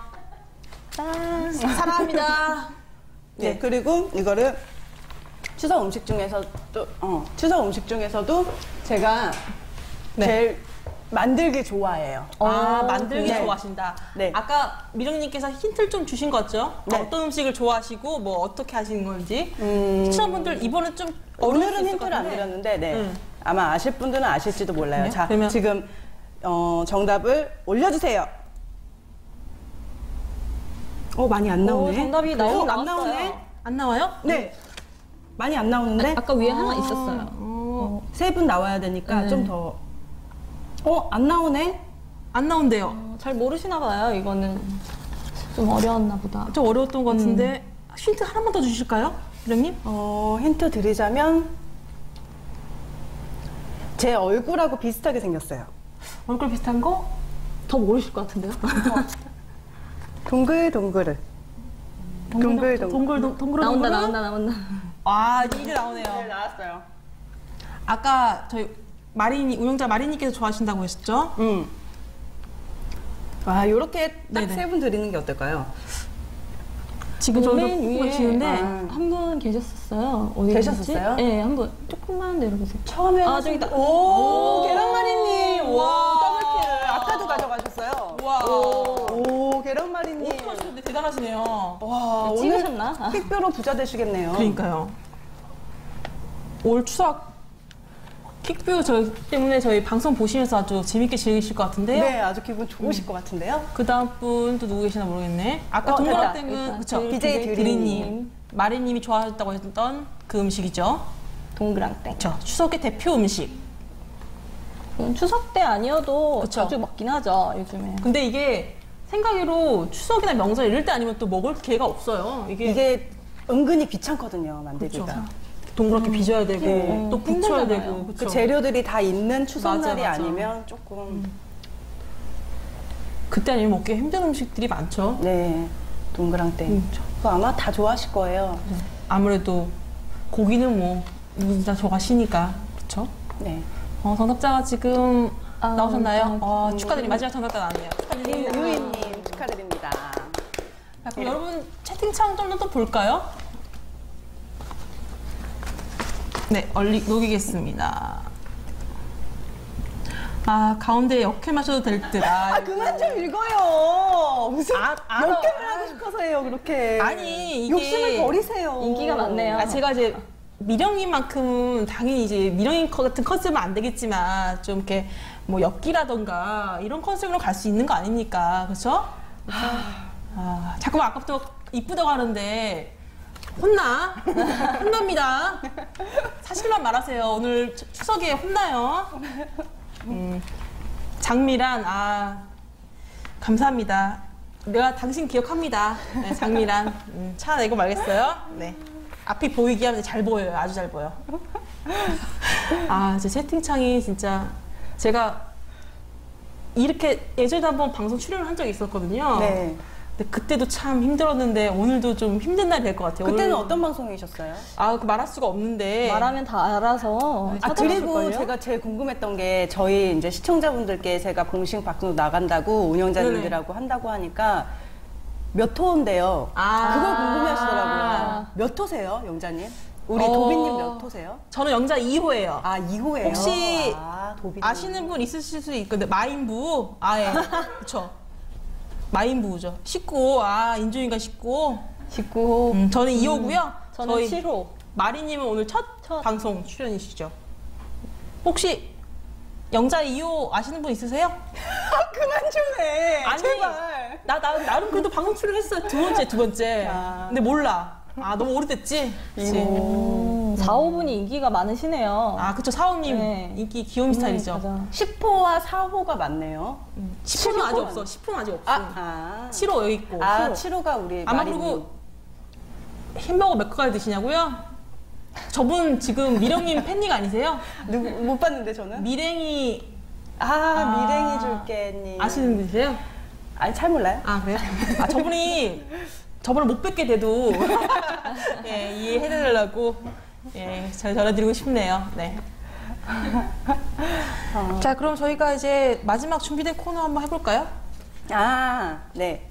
[SPEAKER 1] 사랑합니다.
[SPEAKER 3] 네. 그리고 이거를 추석 음식 중에서 또 어, 추석 음식 중에서도 제가
[SPEAKER 1] 네.
[SPEAKER 3] 제일 만들기 좋아해요.
[SPEAKER 1] 아
[SPEAKER 2] 어,
[SPEAKER 1] 만들기
[SPEAKER 3] 네.
[SPEAKER 1] 좋아하신다.
[SPEAKER 3] 네.
[SPEAKER 1] 아까 미령님께서 힌트를 좀 주신 거죠?
[SPEAKER 3] 네.
[SPEAKER 1] 어떤 음식을 좋아하시고 뭐 어떻게 하시는 건지.
[SPEAKER 3] 음,
[SPEAKER 1] 시청자분들 이번에 좀 어려울 수
[SPEAKER 3] 오늘은
[SPEAKER 1] 있을 것
[SPEAKER 3] 힌트를 안
[SPEAKER 1] 같은데.
[SPEAKER 3] 드렸는데 네.
[SPEAKER 1] 음.
[SPEAKER 3] 아마 아실 분들은 아실지도 몰라요.
[SPEAKER 1] 네,
[SPEAKER 3] 자,
[SPEAKER 1] 그러면-
[SPEAKER 3] 지금 어, 정답을 올려주세요. 어 많이 안 나오네.
[SPEAKER 2] 오, 정답이 나오긴
[SPEAKER 3] 어, 안
[SPEAKER 2] 나왔어요.
[SPEAKER 3] 나오네.
[SPEAKER 1] 안 나와요?
[SPEAKER 3] 네. 많이 안 나오는데
[SPEAKER 2] 아까 위에 하나 있었어요.
[SPEAKER 1] 어,
[SPEAKER 3] 세 분 나와야 되니까
[SPEAKER 2] 네.
[SPEAKER 3] 좀 더. 어, 안 나오네.
[SPEAKER 1] 안 나온대요.
[SPEAKER 2] 어, 잘 모르시나 봐요. 이거는 좀 어려웠나 보다.
[SPEAKER 1] 좀 어려웠던 것 같은데 힌트 하나만 더 주실까요, 미령님?
[SPEAKER 3] 어, 힌트 드리자면 제 얼굴하고 비슷하게 생겼어요.
[SPEAKER 1] 얼굴 비슷한 거?
[SPEAKER 2] 더 모르실 것 같은데요?
[SPEAKER 3] 동글동글. 동글 동글.
[SPEAKER 1] 동글 동- 동글
[SPEAKER 2] 나온다,
[SPEAKER 1] 동글은?
[SPEAKER 2] 나온다, 나온다.
[SPEAKER 1] 아 이제 이제 나오네요.
[SPEAKER 3] 나왔어요.
[SPEAKER 1] 아까 저희 마린이 운영자 마린님께서 좋아하신다고 하셨죠?
[SPEAKER 3] 음. 와, 요렇게 딱
[SPEAKER 1] 네네.
[SPEAKER 3] 세 분 드리는 게 어떨까요?
[SPEAKER 1] 지금 저기서
[SPEAKER 2] 맨
[SPEAKER 1] 보고
[SPEAKER 2] 위에
[SPEAKER 1] 계시는데
[SPEAKER 3] 아.
[SPEAKER 2] 한 분 계셨었어요. 어디
[SPEAKER 3] 계셨었어요?
[SPEAKER 2] 계셨지? 네, 한 분 조금만 내려보세요.
[SPEAKER 3] 처음에
[SPEAKER 2] 아, 저기 있다.
[SPEAKER 3] 오, 계란말이님. 오,
[SPEAKER 1] 와.
[SPEAKER 3] 더블킬을 아까도 가져가셨어요.
[SPEAKER 1] 와.
[SPEAKER 3] 오, 계란말이님.
[SPEAKER 1] 어떻게 하셨는데 대단하시네요.
[SPEAKER 3] 와, 오늘
[SPEAKER 2] 찍으셨나? 아.
[SPEAKER 3] 픽뷰로 부자 되시겠네요.
[SPEAKER 1] 그러니까요. 올 추석 킥뷰 저희 때문에 저희 방송 보시면서 아주 재밌게 즐기실 것 같은데요.
[SPEAKER 3] 네, 아주 기분 좋으실 것 같은데요.
[SPEAKER 1] 그 다음 분 또 누구 계시나 모르겠네. 아까
[SPEAKER 3] 어,
[SPEAKER 1] 동그라땡은
[SPEAKER 2] 됐다.
[SPEAKER 1] 그쵸?
[SPEAKER 2] 그
[SPEAKER 3] 비제이
[SPEAKER 1] 비제이
[SPEAKER 3] 드리님.
[SPEAKER 1] 드리님. 마린님이 좋아하셨다고 했던 그 음식이죠.
[SPEAKER 2] 동그랑땡.
[SPEAKER 1] 그쵸? 추석의 대표 음식.
[SPEAKER 2] 음, 추석 때 아니어도
[SPEAKER 1] 그쵸.
[SPEAKER 2] 자주 먹긴 하죠, 요즘에.
[SPEAKER 1] 근데 이게 생각으로 추석이나 명절 이럴 때 아니면 또 먹을 기회가 없어요. 이게,
[SPEAKER 3] 이게 은근히 귀찮거든요, 만들기가.
[SPEAKER 1] 그쵸. 동그랗게 빚어야 되고
[SPEAKER 3] 네.
[SPEAKER 1] 또 붙여야
[SPEAKER 2] 힘들잖아요.
[SPEAKER 1] 되고
[SPEAKER 3] 그
[SPEAKER 1] 그쵸?
[SPEAKER 3] 재료들이 다 있는 추석날이
[SPEAKER 1] 맞아, 맞아.
[SPEAKER 3] 아니면 조금
[SPEAKER 1] 그때 아니면 먹기 힘든 음식들이 많죠.
[SPEAKER 3] 네 동그랑땡.
[SPEAKER 1] 음.
[SPEAKER 3] 그거 아마 다 좋아하실 거예요.
[SPEAKER 1] 아무래도 고기는 뭐 누구나 좋아하시니까 그렇죠?
[SPEAKER 3] 네.
[SPEAKER 1] 어, 정답자가 지금
[SPEAKER 2] 아,
[SPEAKER 1] 나오셨나요?
[SPEAKER 2] 음,
[SPEAKER 1] 어,
[SPEAKER 3] 음.
[SPEAKER 1] 축하드립니다. 마지막 정답자 나왔네요. 축하드립니다.
[SPEAKER 3] 유인님 축하드립니다.
[SPEAKER 1] 자, 그럼 여러분 채팅창 좀 더 볼까요? 네, 얼리 녹이겠습니다. 아, 가운데 역해 마셔도 될 듯. 아,
[SPEAKER 3] 아 그만 좀 읽어요. 무슨
[SPEAKER 1] 아, 알아.
[SPEAKER 3] 역겜을 하고 싶어서 해요 그렇게.
[SPEAKER 1] 아니, 이게-
[SPEAKER 3] 욕심을 버리세요.
[SPEAKER 2] 인기가 많네요.
[SPEAKER 1] 아, 제가 이제 미령님만큼 당연히 이제 미령님 같은 컨셉은 안 되겠지만 좀 이렇게 뭐 엽기라던가 이런 컨셉으로 갈 수 있는 거 아닙니까? 그렇죠? 아, 자꾸만 아까부터 이쁘다고 하는데 혼나? 혼납니다. 사실만 말하세요. 오늘 추- 추석에 혼나요. 음, 장미란, 아, 감사합니다. 내가 당신 기억합니다. 네, 장미란. 음, 찾아내고 말겠어요. 네. 앞이 보이게 하면 잘 보여요. 아주 잘 보여. 아, 제 채팅창이 진짜 제가 이렇게 예전에 한번 방송 출연을 한 적이 있었거든요.
[SPEAKER 3] 네.
[SPEAKER 1] 근데 그때도 참 힘들었는데 오늘도 좀 힘든 날이 될 것 같아요.
[SPEAKER 3] 그때는
[SPEAKER 1] 오늘-
[SPEAKER 3] 어떤 방송이셨어요?
[SPEAKER 1] 아, 그 말할 수가 없는데.
[SPEAKER 2] 말하면 다 알아서
[SPEAKER 3] 아 그리고
[SPEAKER 2] 찾아보실걸요?
[SPEAKER 3] 제가 제일 궁금했던 게 저희 이제 시청자분들께 제가 공식 방송 나간다고 운영자님들하고 한다고 하니까 몇 호인데요?
[SPEAKER 1] 아.
[SPEAKER 3] 그걸 궁금해하시더라고요. 몇 호세요, 영자님? 우리
[SPEAKER 1] 어.
[SPEAKER 3] 도비님 몇 호세요?
[SPEAKER 1] 저는 영자 이 호예요.
[SPEAKER 3] 아 이 호예요.
[SPEAKER 1] 혹시
[SPEAKER 3] 아, 도비님.
[SPEAKER 1] 아시는 분 있으실 수 있는데 마인부. 아, 예. 그쵸. 마인부죠. 십구 호. 아, 인조인간 십구 호.
[SPEAKER 2] 십구 호.
[SPEAKER 1] 음, 저는 이 호고요.
[SPEAKER 2] 저는
[SPEAKER 1] 저희
[SPEAKER 2] 칠 호.
[SPEAKER 1] 마리님은 오늘 첫,
[SPEAKER 2] 첫.
[SPEAKER 1] 방송 출연이시죠. 혹시 영자 이 호 아시는 분 있으세요?
[SPEAKER 3] 그만 좀 해.
[SPEAKER 1] 아니,
[SPEAKER 3] 제발.
[SPEAKER 1] 나, 나, 나름 그래도 방송 출연했어요. 두 번째, 두 번째.
[SPEAKER 3] 아.
[SPEAKER 1] 근데 몰라. 아, 너무 오래됐지? 그치?
[SPEAKER 2] 음, 사, 오 분이 인기가 많으시네요.
[SPEAKER 1] 아, 그쵸. 사오님
[SPEAKER 2] 네.
[SPEAKER 1] 인기 귀요미 스타일이죠.
[SPEAKER 2] 맞아.
[SPEAKER 3] 십 호와 사 호가 맞네요.
[SPEAKER 1] 십 호는 아직
[SPEAKER 3] 칠 호는
[SPEAKER 1] 없어. 십 호는 아직 없어.
[SPEAKER 3] 아, 아.
[SPEAKER 1] 칠 호 여기 있고.
[SPEAKER 3] 아,
[SPEAKER 1] 칠 호.
[SPEAKER 3] 칠 호가 우리
[SPEAKER 1] 아마
[SPEAKER 3] 마리님.
[SPEAKER 1] 그리고 햄버거 몇 가지 드시냐고요? 저분 지금 미령님 팬님 아니세요?
[SPEAKER 3] 누구 못 봤는데 저는?
[SPEAKER 1] 미랭이
[SPEAKER 3] 아,
[SPEAKER 1] 아.
[SPEAKER 3] 미랭이 줄게님.
[SPEAKER 1] 아시는 분이세요?
[SPEAKER 3] 아니 잘 몰라요.
[SPEAKER 1] 아, 그래요? 아, 저분이 저번에 못 뵙게 돼도 예, 이해해드리려고 예, 잘 전해드리고 싶네요. 네.
[SPEAKER 3] 어.
[SPEAKER 1] 자, 그럼 저희가 이제 마지막 준비된 코너 한번 해볼까요?
[SPEAKER 3] 아, 네.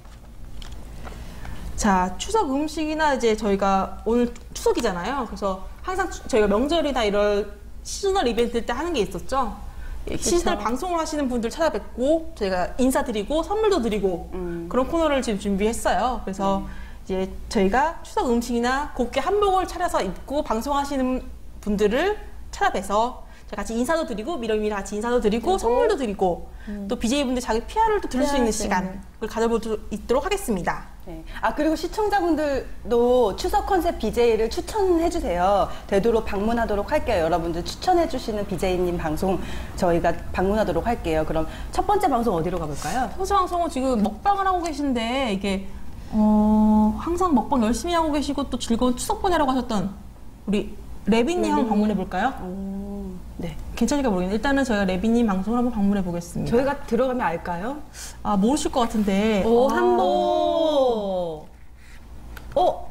[SPEAKER 1] 자, 추석 음식이나 이제 저희가 오늘 추석이잖아요. 그래서 항상 추- 저희가 명절이나 이럴 시즌널 이벤트 때 하는 게 있었죠. 예, 시즌널 방송을 하시는 분들 찾아뵙고 저희가 인사드리고 선물도 드리고
[SPEAKER 3] 음.
[SPEAKER 1] 그런 코너를 지금 준비했어요. 그래서 이제 저희가 추석 음식이나 곱게 한복을 차려서 입고 방송하시는 분들을 찾아뵈서 저희 같이 인사도 드리고 미령이랑 같이 인사도 드리고 선물도 드리고 또 비제이분들 자기 피아르를 또 들을 수 있는
[SPEAKER 2] 피아르 때.
[SPEAKER 1] 시간을 가져볼 수 있도록 하겠습니다.
[SPEAKER 3] 네. 아, 그리고 시청자분들도 추석 컨셉 비제이를 추천해주세요. 되도록 방문하도록 할게요. 여러분들 추천해주시는 비제이님 방송 저희가 방문하도록 할게요. 그럼 첫 번째 방송 어디로 가볼까요?
[SPEAKER 1] 평소 방송은 지금 먹방을 하고 계신데 이게 어, 항상 먹방 열심히 하고 계시고 또 즐거운 추석 보내라고 하셨던 우리 레비님 한번 방문해 볼까요?
[SPEAKER 3] 오, 네.
[SPEAKER 1] 괜찮을까 모르겠는데 일단은 저희가 레비님 방송을 한번 방문해 보겠습니다.
[SPEAKER 3] 저희가 들어가면 알까요?
[SPEAKER 1] 아, 모르실 것 같은데.
[SPEAKER 3] 오,
[SPEAKER 1] 아,
[SPEAKER 3] 한복. 어?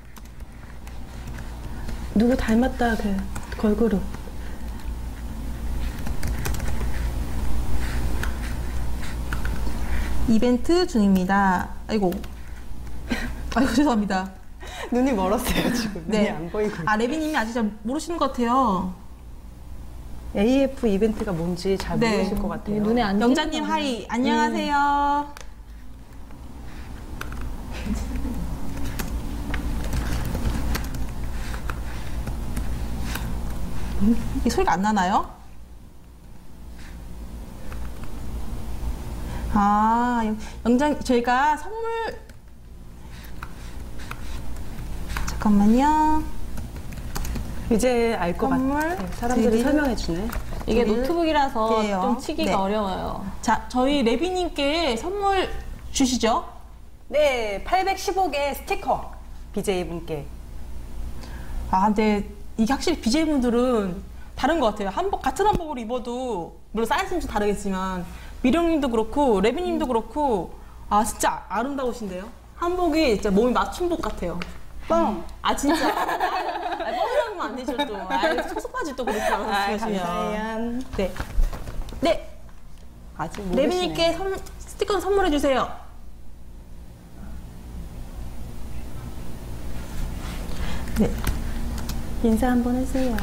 [SPEAKER 3] 누구 닮았다, 그 걸그룹.
[SPEAKER 1] 이벤트 중입니다. 아이고. 아이고, 죄송합니다.
[SPEAKER 3] 눈이 멀었어요, 지금. 눈이
[SPEAKER 1] 네.
[SPEAKER 3] 안 보이고.
[SPEAKER 1] 아, 레비님이 아직 잘 모르시는 것 같아요.
[SPEAKER 3] 에이에프 이벤트가 뭔지 잘
[SPEAKER 1] 네.
[SPEAKER 3] 모르실 것 같아요.
[SPEAKER 2] 눈에 안
[SPEAKER 1] 영자님
[SPEAKER 2] 띄는
[SPEAKER 1] 하이, 안녕하세요. 이 소리가 안 나나요? 아, 영- 영장, 저희가 선물, 잠깐만요.
[SPEAKER 3] 이제 알 것
[SPEAKER 1] 선물
[SPEAKER 3] 같아. 사람들이
[SPEAKER 1] 드릴-
[SPEAKER 3] 설명해 주네.
[SPEAKER 2] 이게
[SPEAKER 1] 드릴-
[SPEAKER 2] 노트북이라서
[SPEAKER 1] 드려요.
[SPEAKER 2] 좀 치기가
[SPEAKER 1] 네.
[SPEAKER 2] 어려워요.
[SPEAKER 1] 자, 저희 레비님께 선물 주시죠.
[SPEAKER 3] 네, 팔백십오 개 스티커 비제이 분께.
[SPEAKER 1] 아, 근데 이게 확실히 비제이분들은 다른 것 같아요. 한복, 같은 한복을 입어도, 물론 사이즈는 좀 다르겠지만, 미령님도 그렇고, 레비님도 그렇고, 아, 진짜 아름다우신데요? 한복이 진짜 몸이 맞춤복 같아요.
[SPEAKER 3] 뻥.
[SPEAKER 1] 아, 진짜. 그러면 안 되죠 또. 아, 섭섭하지 또 그렇게
[SPEAKER 3] 아,
[SPEAKER 1] 말씀하시면.
[SPEAKER 3] 감사해요.
[SPEAKER 1] 네. 네.
[SPEAKER 3] 아직 모르시네.
[SPEAKER 1] 레빈님께 선, 스티커 선물해 주세요. 네.
[SPEAKER 3] 인사 한번 해주세요.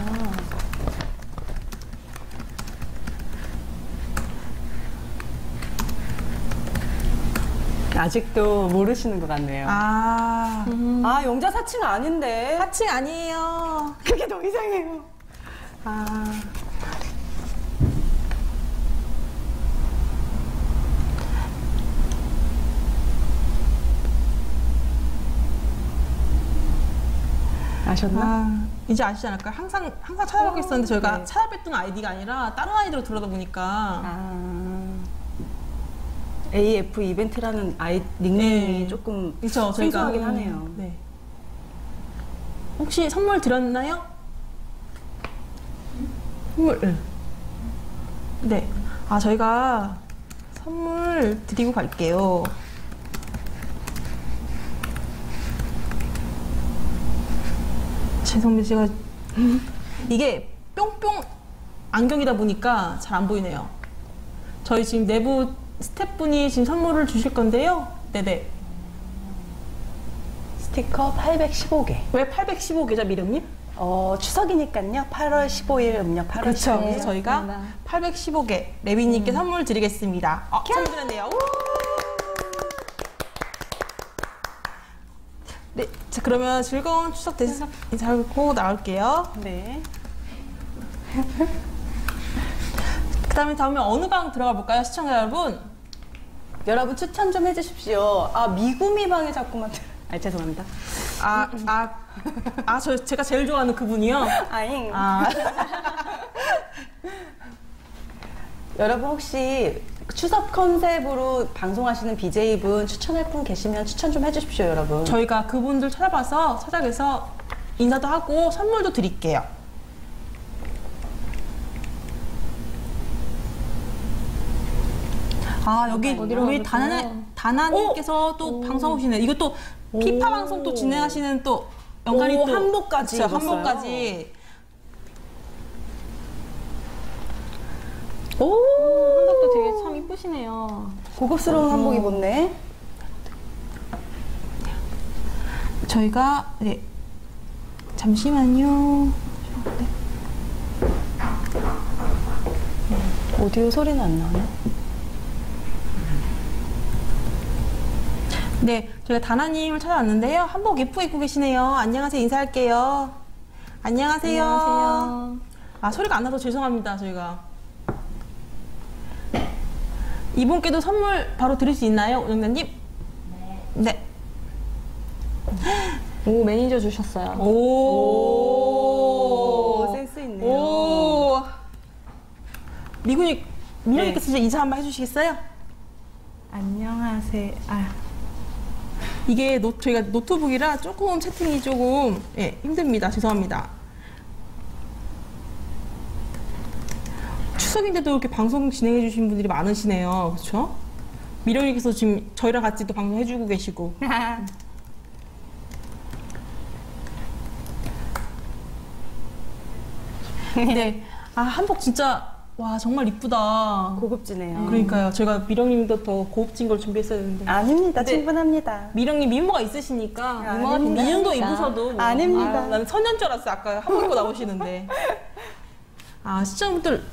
[SPEAKER 3] 아직도 모르시는 것 같네요. 아,
[SPEAKER 1] 아,
[SPEAKER 3] 영자 사칭 아닌데.
[SPEAKER 1] 사칭 아니에요.
[SPEAKER 3] 그게 더 이상해요. 아. 아셨나?
[SPEAKER 1] 아, 이제 아시지 않을까요? 항상 항상 찾아뵙고 있었는데 저희가
[SPEAKER 3] 네.
[SPEAKER 1] 찾아뵙던 아이디가 아니라 다른 아이디로 들어다 보니까
[SPEAKER 3] 아. 에이에프 이벤트라는 아이 닉네임이
[SPEAKER 1] 네.
[SPEAKER 3] 조금
[SPEAKER 1] 그렇죠. 저희가
[SPEAKER 3] 생소하긴 하네요.
[SPEAKER 1] 네. 혹시 선물 드렸나요? 선물. 네. 네. 아 저희가 선물 드리고 갈게요. 죄송합니다. 제가 이게 뿅뿅 안경이다 보니까 잘 안 보이네요. 저희 지금 내부 스태프분이 지금 선물을 주실 건데요. 네네.
[SPEAKER 3] 스티커 팔백십오 개.
[SPEAKER 1] 왜 팔백십오 개죠, 미령님?
[SPEAKER 3] 어, 추석이니까요. 팔월 십오일 음력 팔월
[SPEAKER 1] 그렇죠.
[SPEAKER 3] 십오일.
[SPEAKER 1] 그래서 저희가
[SPEAKER 2] 맞습니다.
[SPEAKER 1] 팔백십오 개 레빈님께 선물 드리겠습니다. 어, 선물 드렸네요. 우! 네, 자 그러면 즐거운 추석 되시고 인사하고 나올게요.
[SPEAKER 3] 네.
[SPEAKER 1] 그다음에 다음에 어느 방 들어가 볼까요, 시청자 여러분?
[SPEAKER 3] 여러분 추천 좀 해주십시오. 아, 미구미 방에 자꾸만. 들- 아, 죄송합니다.
[SPEAKER 1] 아, 아, 아, 저 제가 제일 좋아하는 그분이요.
[SPEAKER 3] 아잉.
[SPEAKER 1] 아,
[SPEAKER 3] 여러분 혹시 추석 컨셉으로 방송하시는 비제이분 추천할 분 계시면 추천 좀 해주십시오, 여러분.
[SPEAKER 1] 저희가 그분들 찾아봐서 찾아뵈서 인사도 하고 선물도 드릴게요. 아 여기
[SPEAKER 2] 어디로
[SPEAKER 1] 우리
[SPEAKER 2] 가볼까요?
[SPEAKER 1] 다나 다나님께서 또 방송 오시네. 이거 또 피파 방송 또 진행하시는 또 연관이
[SPEAKER 3] 오,
[SPEAKER 1] 또
[SPEAKER 3] 한복까지
[SPEAKER 1] 그쵸,
[SPEAKER 3] 입었어요.
[SPEAKER 1] 한복까지.
[SPEAKER 3] 오,
[SPEAKER 2] 한복도 되게 참 이쁘시네요.
[SPEAKER 3] 고급스러운 한복 입었네.
[SPEAKER 1] 저희가 네 잠시만요.
[SPEAKER 3] 오디오 소리는 안 나네.
[SPEAKER 1] 네, 저희가 다나님을 찾아왔는데요. 한복 예쁘게 입고 계시네요. 안녕하세요. 인사할게요. 안녕하세요.
[SPEAKER 2] 안녕하세요.
[SPEAKER 1] 아, 소리가 안 나서 죄송합니다. 저희가. 이분께도 선물 바로 드릴 수 있나요, 운영자님? 네.
[SPEAKER 2] 오, 매니저 주셨어요.
[SPEAKER 1] 오.
[SPEAKER 3] 오, 센스 있네요.
[SPEAKER 1] 오. 미군이, 미군님께서 이제 인사 한번 해주시겠어요?
[SPEAKER 3] 안녕하세요. 아,
[SPEAKER 1] 이게 노, 저희가 노트북이라 조금 채팅이 조금 예, 힘듭니다. 죄송합니다. 추석인데도 이렇게 방송 진행해 주신 분들이 많으시네요. 그렇죠? 미령님께서 지금 저희랑 같이 또 방송 해주고 계시고. 네. 아, 한복 진짜 와 정말 이쁘다.
[SPEAKER 3] 고급지네요.
[SPEAKER 1] 그러니까요. 제가 미령님도 더 고급진 걸 준비했어야 되는데.
[SPEAKER 3] 아닙니다.
[SPEAKER 1] 네.
[SPEAKER 3] 충분합니다.
[SPEAKER 1] 미령님 미모가 있으시니까
[SPEAKER 3] 아닙니다.
[SPEAKER 1] 미녀도 입으셔도 뭐.
[SPEAKER 3] 아닙니다.
[SPEAKER 1] 아, 나는 선녀인 줄 알았어. 아까 한복 입고 나오시는데. 아 시청자분들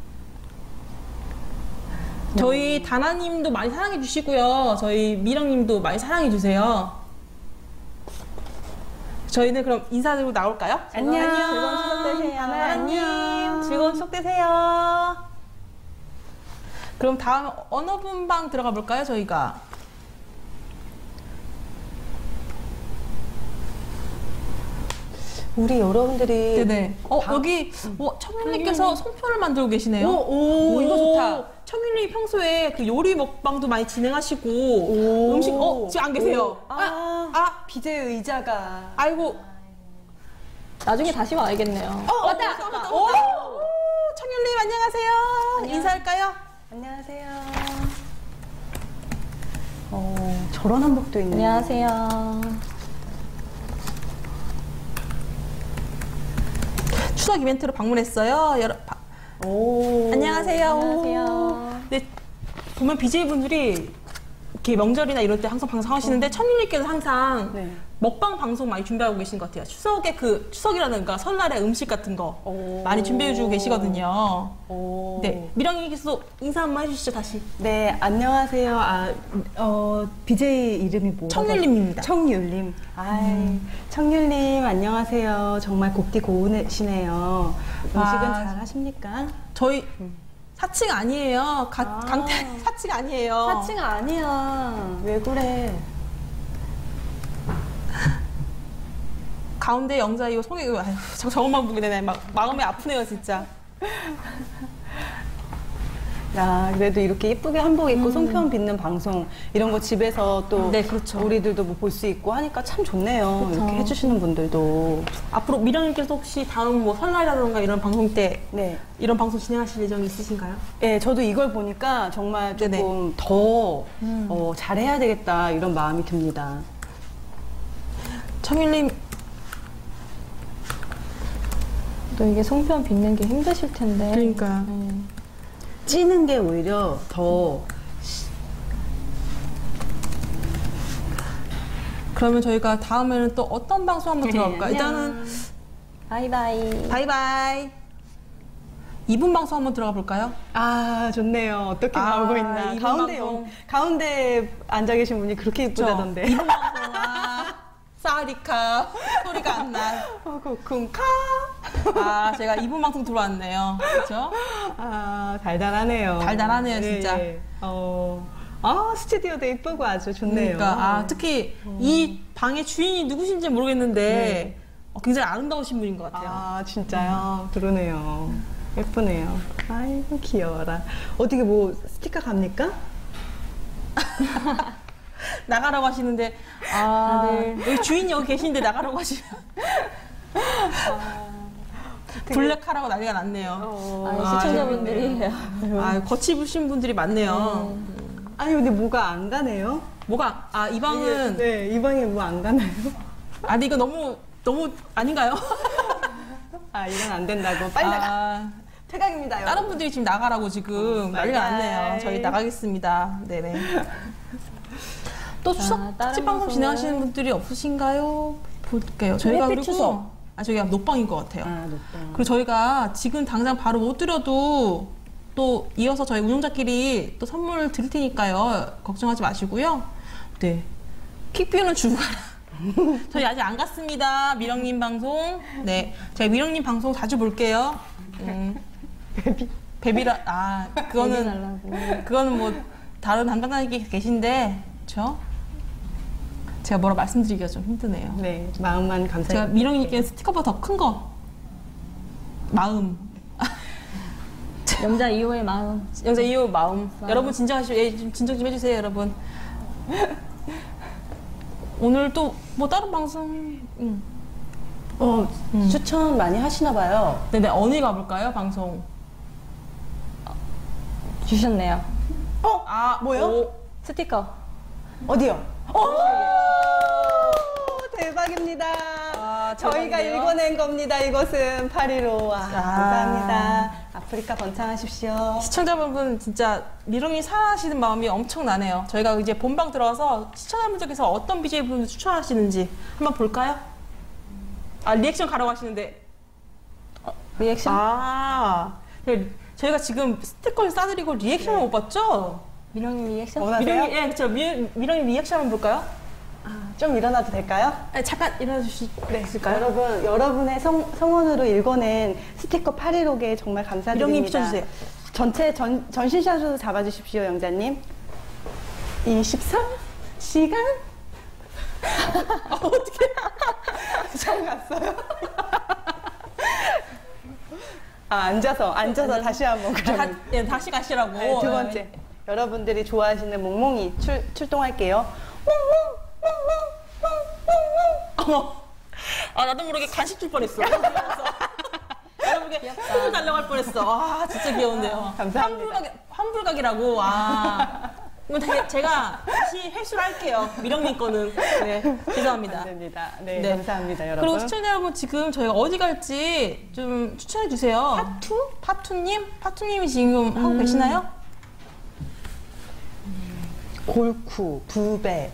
[SPEAKER 1] 저희 다나님도 많이 사랑해 주시고요. 저희 미령님도 많이 사랑해 주세요. 저희는 그럼 인사드리고 나올까요?
[SPEAKER 3] 안녕.
[SPEAKER 1] 즐거운 추석 되세요. 다나님 즐거운 추석 되세요. 그럼 다음 어느 분 방 들어가 볼까요? 저희가.
[SPEAKER 3] 우리 여러분들이
[SPEAKER 1] 네네. 어,
[SPEAKER 3] 방-
[SPEAKER 1] 여기, 어, 청윤님께서 송편을 만들고 계시네요.
[SPEAKER 3] 오, 오, 이거 좋다.
[SPEAKER 1] 청윤님 평소에 그 요리 먹방도 많이 진행하시고,
[SPEAKER 3] 오.
[SPEAKER 1] 음식, 어, 지금 안 계세요.
[SPEAKER 3] 오. 아,
[SPEAKER 1] 아,
[SPEAKER 3] 비제 의자가.
[SPEAKER 1] 아이고.
[SPEAKER 2] 나중에 다시 와야겠네요.
[SPEAKER 1] 어, 왔다! 왔다! 오! 오, 청윤님, 안녕하세요. 인사할까요?
[SPEAKER 3] 안녕하세요. 어, 저런 한복도 있네요.
[SPEAKER 2] 안녕하세요.
[SPEAKER 1] 추석 이벤트로 방문했어요. 여러, 바,
[SPEAKER 3] 오.
[SPEAKER 1] 안녕하세요.
[SPEAKER 2] 안녕하세요.
[SPEAKER 1] 네, 보면 비제이분들이 이렇게 명절이나 이럴 때 항상 방송하시는데 천일님께서 항상
[SPEAKER 3] 네.
[SPEAKER 1] 먹방 방송 많이 준비하고 계신 것 같아요. 추석에 그 추석이라든가 설날에 음식 같은 거
[SPEAKER 3] 오.
[SPEAKER 1] 많이 준비해주고 계시거든요.
[SPEAKER 3] 오.
[SPEAKER 1] 네, 미령님께서 인사 한번 해주시죠 다시.
[SPEAKER 3] 네, 안녕하세요. 아, 어, 비제이 이름이 뭐라고?
[SPEAKER 1] 청률님입니다.
[SPEAKER 3] 청률님. 아이,
[SPEAKER 1] 음.
[SPEAKER 3] 청률님, 안녕하세요. 정말 곱디 고우시네요. 음식은
[SPEAKER 1] 아.
[SPEAKER 3] 잘 하십니까?
[SPEAKER 1] 저희 사칭 아니에요. 가,
[SPEAKER 3] 아.
[SPEAKER 1] 강태 사칭 아니에요.
[SPEAKER 3] 사칭 아니야. 왜 그래?
[SPEAKER 1] 가운데 영자 이거 소개 아휴, 저 저것만 보게 되네. 막 마음이 아프네요 진짜.
[SPEAKER 3] 야, 그래도 이렇게 예쁘게 한복 입고 송편 빚는 방송 이런 거 집에서 또
[SPEAKER 1] 네, 그렇죠.
[SPEAKER 3] 우리들도 뭐 볼 수 있고 하니까 참 좋네요.
[SPEAKER 2] 그렇죠.
[SPEAKER 3] 이렇게 해주시는 분들도.
[SPEAKER 1] 앞으로 미령님께서 혹시 다음 뭐 설날이라던가 이런 방송 때
[SPEAKER 3] 네.
[SPEAKER 1] 이런 방송 진행하실 예정이 있으신가요?
[SPEAKER 3] 예, 저도 이걸 보니까 정말 조금
[SPEAKER 1] 네네.
[SPEAKER 3] 더
[SPEAKER 1] 음.
[SPEAKER 3] 어, 잘해야 되겠다 이런 마음이 듭니다.
[SPEAKER 1] 청일님
[SPEAKER 2] 또 이게 송편 빚는 게 힘드실 텐데.
[SPEAKER 1] 그러니까
[SPEAKER 2] 네.
[SPEAKER 3] 찌는 게 오히려 더
[SPEAKER 1] 그러면 저희가 다음에는 또 어떤 방송 한번 들어볼까요? 일단은
[SPEAKER 2] 바이바이.
[SPEAKER 1] 바이바이. 이 분 방송 한번 들어가 볼까요?
[SPEAKER 3] 아, 좋네요. 어떻게
[SPEAKER 1] 아,
[SPEAKER 3] 나오고 있나.
[SPEAKER 1] 이분
[SPEAKER 3] 가운데
[SPEAKER 1] 방송.
[SPEAKER 3] 영- 가운데 앉아 계신 분이 그렇게 이쁘다던데.
[SPEAKER 1] 이 분 방송 아, 사리카 소리가 안 나.
[SPEAKER 3] 어, 쿵카.
[SPEAKER 1] 아 제가 이 분 방송 들어왔네요. 그렇죠?
[SPEAKER 3] 아, 달달하네요.
[SPEAKER 1] 달달하네요, 진짜.
[SPEAKER 3] 예. 어, 아, 스튜디오도 예쁘고 아주 좋네요.
[SPEAKER 1] 그러니까 아 특히 이 방의 주인이 누구신지 모르겠는데 어, 굉장히 아름다우신 분인 것 같아요.
[SPEAKER 3] 아, 진짜요? 그러네요. 예쁘네요. 아이고, 귀여워라. 어떻게 뭐 스티커 갑니까?
[SPEAKER 1] 나가라고 하시는데 아
[SPEAKER 2] 다들.
[SPEAKER 1] 여기 주인이 여기 계신데 나가라고 하시면 블랙하라고 난리가 났네요.
[SPEAKER 3] 어,
[SPEAKER 2] 아니,
[SPEAKER 1] 아,
[SPEAKER 2] 시청자분들이.
[SPEAKER 1] 아 거치부신 분들이 많네요.
[SPEAKER 3] 아니, 근데 뭐가 안 가네요?
[SPEAKER 1] 뭐가 아 이 방은
[SPEAKER 3] 네, 이 방에 뭐 안 가나요?
[SPEAKER 1] 아 근데 이거 너무 너무 아닌가요?
[SPEAKER 3] 아, 이건 안 된다고. 빨리 나가.
[SPEAKER 1] 아,
[SPEAKER 3] 퇴각입니다. 여러분.
[SPEAKER 1] 다른 분들이 지금 나가라고 지금 난리가
[SPEAKER 3] 바이바이.
[SPEAKER 1] 났네요. 저희 나가겠습니다. 네네. 또
[SPEAKER 2] 자,
[SPEAKER 1] 추석
[SPEAKER 2] 다른
[SPEAKER 1] 특집 방송
[SPEAKER 2] 방송은-
[SPEAKER 1] 진행하시는 분들이 없으신가요? 볼게요. 저희가
[SPEAKER 2] 해피
[SPEAKER 1] 그리고
[SPEAKER 2] 추석.
[SPEAKER 1] 아 저희가 녹방인 것 같아요.
[SPEAKER 3] 아, 높다.
[SPEAKER 1] 그리고 저희가 지금 당장 바로 못 드려도 또 이어서 저희 운영자끼리 또 선물 드릴 테니까요. 걱정하지 마시고요. 네. 킥뷰는 주고 가라. 저희 아직 안 갔습니다. 미령님 방송. 네. 제가 미령님 방송 자주 볼게요. 음.
[SPEAKER 3] 베비.
[SPEAKER 1] 베비라, 아, 그거는,
[SPEAKER 2] 날라고.
[SPEAKER 1] 그거는 뭐, 다른 담당자님이 계신데, 그쵸? 제가 뭐라 말씀드리기가 좀 힘드네요.
[SPEAKER 3] 네, 마음만
[SPEAKER 1] 제가
[SPEAKER 3] 감사해요.
[SPEAKER 1] 미령님께 스티커보다 더 큰 거. 마음.
[SPEAKER 2] 영자 이 호의 마음.
[SPEAKER 1] 영자 이 호 마음.
[SPEAKER 2] 마음.
[SPEAKER 1] 여러분 진정하시고, 예, 좀 진정 좀 해주세요, 여러분. 오늘 또, 뭐, 다른 방송, 음.
[SPEAKER 3] 어, 추천 많이 하시나 봐요.
[SPEAKER 1] 네네, 어디 가볼까요, 방송?
[SPEAKER 2] 주셨네요.
[SPEAKER 3] 어?
[SPEAKER 1] 아,
[SPEAKER 3] 뭐요?
[SPEAKER 1] 오,
[SPEAKER 2] 스티커.
[SPEAKER 3] 어디요? 오! 대박입니다.
[SPEAKER 1] 아,
[SPEAKER 3] 저희가
[SPEAKER 1] 대박이네요.
[SPEAKER 3] 읽어낸 겁니다. 이것은 파리로. 아, 감사합니다. 아프리카 번창하십시오.
[SPEAKER 1] 시청자분 진짜 미롱이 사랑하시는 마음이 엄청나네요. 저희가 이제 본방 들어와서 시청자분들께서 어떤 비제이분을 추천하시는지 한번 볼까요? 아 리액션 가라고 하시는데
[SPEAKER 2] 리액션?
[SPEAKER 1] 아 저희가 지금 스티커를 싸드리고 리액션을 못 봤죠?
[SPEAKER 2] 미령님 리액션?
[SPEAKER 3] 원하세요?
[SPEAKER 1] 미롱이 예 그렇죠. 미, 미롱이 리액션 한번 볼까요?
[SPEAKER 3] 아, 좀 일어나도 될까요?
[SPEAKER 1] 아, 잠깐 일어나 주실 네, 있을까요?
[SPEAKER 3] 여러분, 여러분의 성, 성원으로 읽어낸 스티커 파리로게 정말 감사드립니다.
[SPEAKER 1] 미령님 비춰주세요.
[SPEAKER 3] 전체 전, 전신샷으로 잡아주십시오, 영자님. 이십삼 시간?
[SPEAKER 1] 아, 어떻게?
[SPEAKER 3] 처음 갔어요. 아, 앉아서, 앉아서 다시 한번
[SPEAKER 1] 다,
[SPEAKER 3] 그러면.
[SPEAKER 1] 네, 다시 가시라고.
[SPEAKER 3] 네, 두 번째. 여러분들이 좋아하시는 몽몽이 출, 출동할게요. 몽몽!
[SPEAKER 1] 어머. 아 나도 모르게 간식 줄 뻔했어. 여러분께 선물 달라고 할 뻔했어. 와 진짜 귀여운데요.
[SPEAKER 3] 감사합니다.
[SPEAKER 1] 환불각 환불각이라고. 와. 이건 되게 제가 다시 회수를 할게요. 미령님 거는. 네, 죄송합니다.
[SPEAKER 3] 안 됩니다. 네,
[SPEAKER 1] 네.
[SPEAKER 3] 감사합니다, 여러분.
[SPEAKER 1] 그리고 시청자 여러분 지금 저희가 어디 갈지 좀 추천해 주세요.
[SPEAKER 3] 파투?
[SPEAKER 1] 파투님? 파투님이 지금 하고 계시나요?
[SPEAKER 3] 골쿠, 부배.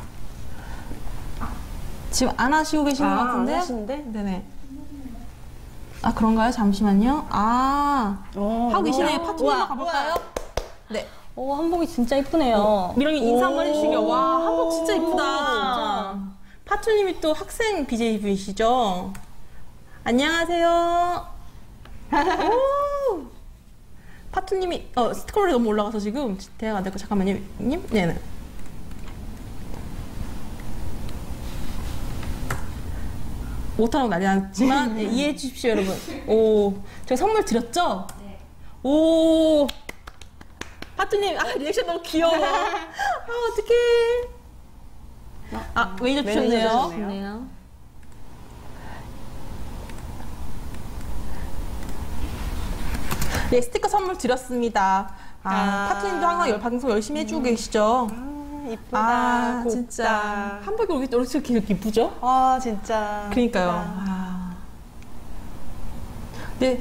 [SPEAKER 1] 지금 안 하시고 계신
[SPEAKER 3] 아,
[SPEAKER 1] 것 같은데?
[SPEAKER 3] 안 하시는데?
[SPEAKER 1] 네네. 아 그런가요? 잠시만요. 아
[SPEAKER 3] 어,
[SPEAKER 1] 하고 계시네요.
[SPEAKER 3] 우와.
[SPEAKER 1] 파투님 한번
[SPEAKER 3] 우와.
[SPEAKER 1] 가볼까요? 네.
[SPEAKER 2] 오, 한복이 진짜 이쁘네요.
[SPEAKER 1] 미령님 인사 한번 해주시게요. 와 한복 진짜
[SPEAKER 2] 오,
[SPEAKER 1] 이쁘다.
[SPEAKER 2] 진짜.
[SPEAKER 1] 파투님이 또 학생 비제이 분이시죠? 안녕하세요. 오! 파투님이 어 스크롤이 너무 올라가서 지금 대화가 안 될거 잠깐만요, 님. 네네. 못하는 난리 났지만 네, 이해해 주십시오, 여러분. 오, 제가 선물 드렸죠? 네. 오, 파투님, 아 리액션 너무 귀여워. 아 어떡해. 아 매니저
[SPEAKER 3] 매니저
[SPEAKER 1] 주셨네요.
[SPEAKER 3] 주셨네요.
[SPEAKER 2] 좋네요.
[SPEAKER 1] 네, 스티커 선물 드렸습니다. 아,
[SPEAKER 3] 아.
[SPEAKER 1] 파투님도 항상 열- 방송 열심히 해주고 계시죠?
[SPEAKER 3] 아, 이쁘다.
[SPEAKER 1] 아,
[SPEAKER 3] 곱다.
[SPEAKER 1] 진짜 한복이 이렇게 이렇게 이렇게 이쁘죠?
[SPEAKER 3] 아, 진짜.
[SPEAKER 1] 그러니까요.
[SPEAKER 3] 이쁘다.
[SPEAKER 1] 아. 네,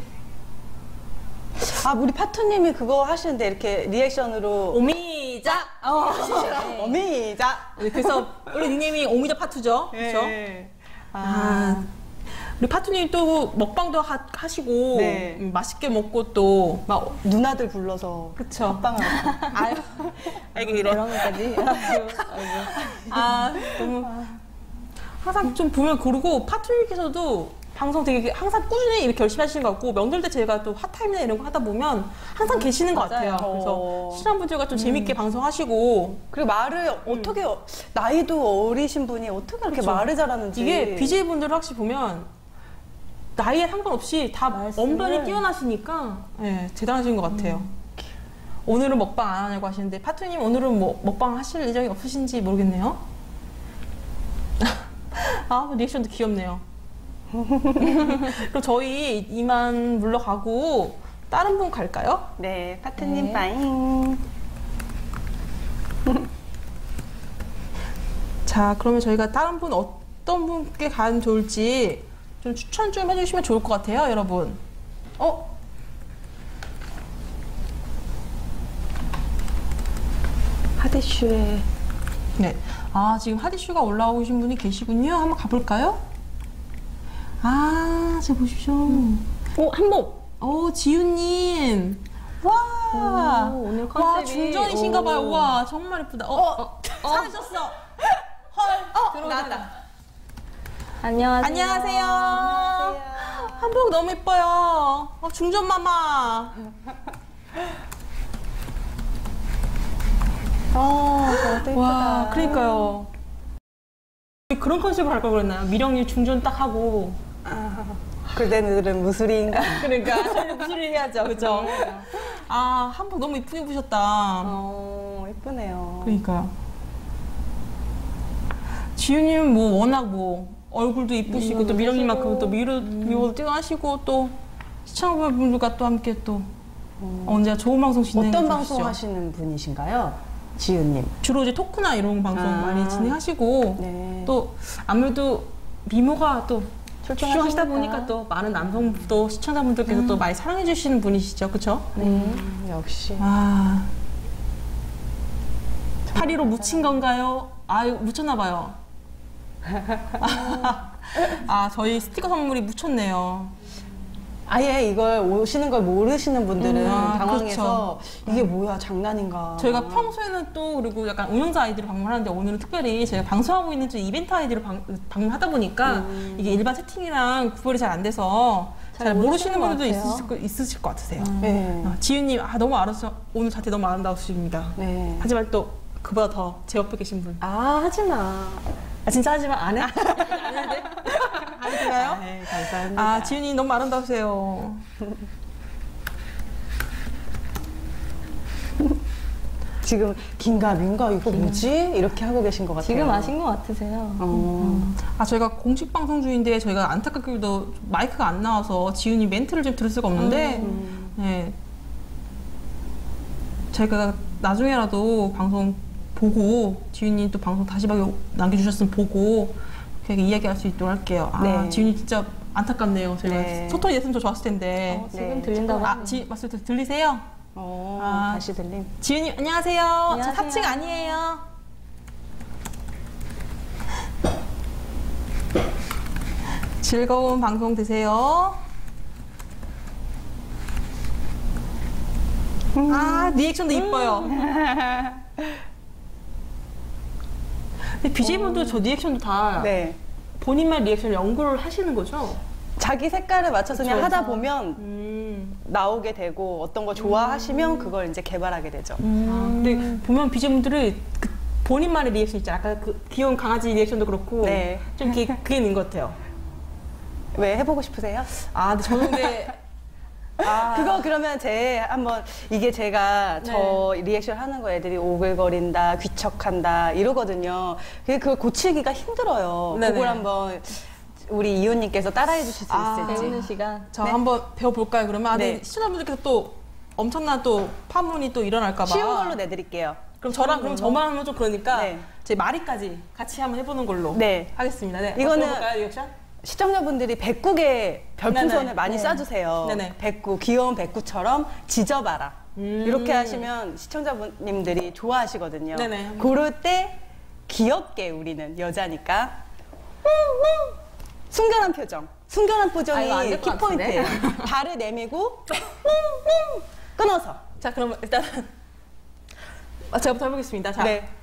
[SPEAKER 3] 아, 우리 파투님이 그거 하시는데 이렇게 리액션으로
[SPEAKER 1] 오미자.
[SPEAKER 3] 어, 어미자.
[SPEAKER 1] 네, 그래서 우리 닉네임이 오미자 파투죠, 그렇죠?
[SPEAKER 3] 예.
[SPEAKER 1] 아, 우리 파투님 또 먹방도 하, 하시고
[SPEAKER 3] 네.
[SPEAKER 1] 음, 맛있게 먹고 또
[SPEAKER 3] 막 누나들 불러서
[SPEAKER 1] 그쵸.
[SPEAKER 3] 합방하고.
[SPEAKER 1] 아유, 아이고 이래.
[SPEAKER 2] 그런 것까지.
[SPEAKER 1] 아 너무 항상 좀 보면 고르고 파투님께서도 방송 되게 항상 꾸준히 이렇게 열심히 하시는 것 같고 명절 때 제가 또 핫타임이나 이런 거 하다 보면 항상 계시는 것
[SPEAKER 3] 맞아요.
[SPEAKER 1] 같아요. 그래서
[SPEAKER 3] 어.
[SPEAKER 1] 시청자분들과 좀 재밌게 방송하시고
[SPEAKER 3] 그리고 말을 어떻게 나이도 어리신 분이 어떻게 그렇게
[SPEAKER 1] 그쵸.
[SPEAKER 3] 말을 잘하는지.
[SPEAKER 1] 이게 비제이분들을 확실히 보면 나이에 상관없이 다
[SPEAKER 2] 말씀을-
[SPEAKER 1] 언변이 뛰어나시니까 예, 대단하신 것 같아요. 오늘은 먹방 안 하냐고 하시는데 파투님 오늘은 뭐 먹방 하실 예정이 없으신지 모르겠네요. 아 리액션도 귀엽네요. 그럼 저희 이만 물러가고 다른 분 갈까요?
[SPEAKER 3] 네, 파트님
[SPEAKER 2] 네.
[SPEAKER 3] 빠잉.
[SPEAKER 1] 자 그러면 저희가 다른 분 어떤 분께 가면 좋을지 좀 추천 좀 해주시면 좋을 것 같아요, 여러분. 어?
[SPEAKER 3] 하대슈의
[SPEAKER 1] 네. 아, 지금 하디슈가 올라오신 분이 계시군요. 한번 가볼까요? 아, 저 보십시오. 오, 한복. 오, 지윤님. 와.
[SPEAKER 2] 오, 오늘
[SPEAKER 1] 와,
[SPEAKER 2] 컨셉이.
[SPEAKER 1] 중전이신가 봐요.
[SPEAKER 2] 오.
[SPEAKER 1] 와, 정말 예쁘다. 어, 어, 사라졌어. 헐, 어, 나왔다.
[SPEAKER 2] 안녕하세요.
[SPEAKER 1] 안녕하세요. 한복 너무 예뻐요. 어, 중전마마.
[SPEAKER 3] 어, 저도 예쁘다.
[SPEAKER 1] 와, 그러니까요. 그런 컨셉으로 할 걸 그랬나요? 미령님 중전 딱 하고.
[SPEAKER 3] 아, 그대들은 무술인가?
[SPEAKER 1] 그러니까 저희 무슨 일 해야죠, 그죠? 아 한복 너무 이쁘게 입으셨다.
[SPEAKER 3] 어, 예쁘네요.
[SPEAKER 1] 그러니까요. 지윤님 뭐 워낙 뭐 얼굴도 이쁘시고 또 미령님만큼 또 미로 미모도 뛰어나시고 또 시청자분들과 또 함께 또 언제나 좋은 방송 진행해
[SPEAKER 3] 어떤
[SPEAKER 1] 주시죠.
[SPEAKER 3] 방송 하시는 분이신가요? 지윤님.
[SPEAKER 1] 주로 이제 토크나 이런 방송
[SPEAKER 3] 아.
[SPEAKER 1] 많이 진행하시고
[SPEAKER 3] 네.
[SPEAKER 1] 또 아무래도 미모가 또
[SPEAKER 2] 출중하시니까.
[SPEAKER 1] 출중하시다 보니까 또 많은 남성도 시청자분들께서 또 많이 사랑해 주시는 분이시죠, 그렇죠?
[SPEAKER 3] 음, 역시.
[SPEAKER 1] 아 파리로 묻힌 건가요? 아유 묻혔나 봐요. 아 저희 스티커 선물이 묻혔네요.
[SPEAKER 3] 아예 이걸 오시는 걸 모르시는 분들은
[SPEAKER 1] 음, 아,
[SPEAKER 3] 당황해서 이게 뭐야 장난인가.
[SPEAKER 1] 저희가 평소에는 또 그리고 약간 운영자 아이들을 방문하는데 오늘은 특별히 저희가 방송하고 있는 좀 이벤트 아이들을 방, 방문하다 보니까 이게 일반 채팅이랑 구별이 잘 안 돼서 잘,
[SPEAKER 2] 잘
[SPEAKER 1] 모르시는
[SPEAKER 2] 모르시는 것
[SPEAKER 1] 분들도
[SPEAKER 2] 같아요.
[SPEAKER 1] 있으실, 거- 있으실 것 같으세요.
[SPEAKER 3] 네.
[SPEAKER 1] 아, 지윤님 아 너무 알아서 오늘 자태 너무 아름다우십니다.
[SPEAKER 3] 네.
[SPEAKER 1] 하지만 또 그보다 더 제 옆에 계신 분.
[SPEAKER 3] 아 하지 마.
[SPEAKER 1] 아 진짜 하지만 안 해? 안 해도 안 되나요?
[SPEAKER 3] 네, 감사합니다.
[SPEAKER 1] 아 지윤이 너무 아름다우세요.
[SPEAKER 3] 지금 긴가 민가 이거 뭐지? 이렇게 하고 계신 것 같아요.
[SPEAKER 2] 지금 아신 것 같으세요.
[SPEAKER 3] 어.
[SPEAKER 1] 아 저희가 공식 방송 중인데 저희가 안타깝게도 마이크가 안 나와서 지윤이 멘트를 좀 들을 수가 없는데 네. 저희가 나중에라도 방송 보고 지윤님 또 방송 다시 남겨주셨으면 보고 그렇게 이야기할 수 있도록 할게요. 아,
[SPEAKER 3] 네.
[SPEAKER 1] 지윤님 진짜 안타깝네요. 저희가
[SPEAKER 3] 네.
[SPEAKER 1] 소통이 됐으면 더 좋았을 텐데.
[SPEAKER 2] 어, 지금
[SPEAKER 3] 네.
[SPEAKER 2] 들린다고
[SPEAKER 1] 아,
[SPEAKER 2] 하네요.
[SPEAKER 1] 지, 말씀 들리세요?
[SPEAKER 3] 어,
[SPEAKER 1] 아.
[SPEAKER 3] 다시 들림.
[SPEAKER 1] 지윤님 안녕하세요.
[SPEAKER 2] 안녕하세요.
[SPEAKER 1] 저 사칭 아니에요. 즐거운 방송 되세요. 아, 리액션도 이뻐요. 근데 비제이분들 저 리액션도 다
[SPEAKER 3] 네.
[SPEAKER 1] 본인만 리액션 연구를 하시는 거죠?
[SPEAKER 3] 자기 색깔을 맞춰서 그냥
[SPEAKER 1] 그쵸.
[SPEAKER 3] 하다 보면
[SPEAKER 1] 음.
[SPEAKER 3] 나오게 되고 어떤 거 좋아하시면 그걸 이제 개발하게 되죠.
[SPEAKER 1] 아, 근데 보면 비제이분들이 그 본인만의 리액션 있잖아요. 아까 그 귀여운 강아지 리액션도 그렇고
[SPEAKER 3] 네.
[SPEAKER 1] 좀 그게, 그게 있는 것 같아요.
[SPEAKER 3] 왜 해보고 싶으세요?
[SPEAKER 1] 아, 근데 저는 근데 아,
[SPEAKER 3] 그거 그러면 제 한번 이게 제가 저 리액션 하는 거 애들이 오글거린다, 귀척한다 이러거든요. 그게 그걸 고치기가 힘들어요.
[SPEAKER 1] 네네.
[SPEAKER 3] 그걸 한번 우리 이호님께서 따라해 주실 수
[SPEAKER 1] 아,
[SPEAKER 3] 있을지.
[SPEAKER 2] 배우는 시간.
[SPEAKER 1] 저
[SPEAKER 3] 네.
[SPEAKER 1] 한번 배워볼까요? 그러면 아,
[SPEAKER 3] 네.
[SPEAKER 1] 근데 시청자분들께서 또 엄청난 또 파문이 또 일어날까봐
[SPEAKER 3] 쉬운 걸로 내드릴게요.
[SPEAKER 1] 그럼 저랑 그럼 저만 하면 좀 그러니까
[SPEAKER 3] 네.
[SPEAKER 1] 제 마리까지 같이 한번 해보는 걸로
[SPEAKER 3] 네.
[SPEAKER 1] 하겠습니다. 네.
[SPEAKER 3] 이거는
[SPEAKER 1] 볼까요, 리액션?
[SPEAKER 3] 시청자분들이 백국에 별풍선을
[SPEAKER 1] 네네.
[SPEAKER 3] 많이
[SPEAKER 2] 네.
[SPEAKER 3] 쏴주세요.
[SPEAKER 1] 네네.
[SPEAKER 3] 백구, 귀여운 백구처럼 지져봐라.
[SPEAKER 1] 음.
[SPEAKER 3] 이렇게 하시면 시청자님들이 좋아하시거든요.
[SPEAKER 1] 네네.
[SPEAKER 3] 그럴 때 귀엽게 우리는 여자니까 순결한 표정. 순결한
[SPEAKER 2] 아, 이거 안
[SPEAKER 3] 표정이
[SPEAKER 2] 될 것
[SPEAKER 3] 키포인트예요. 발을 내밀고 끊어서.
[SPEAKER 1] 자, 그러면 일단 아, 제가부터 해보겠습니다. 자,
[SPEAKER 3] 네.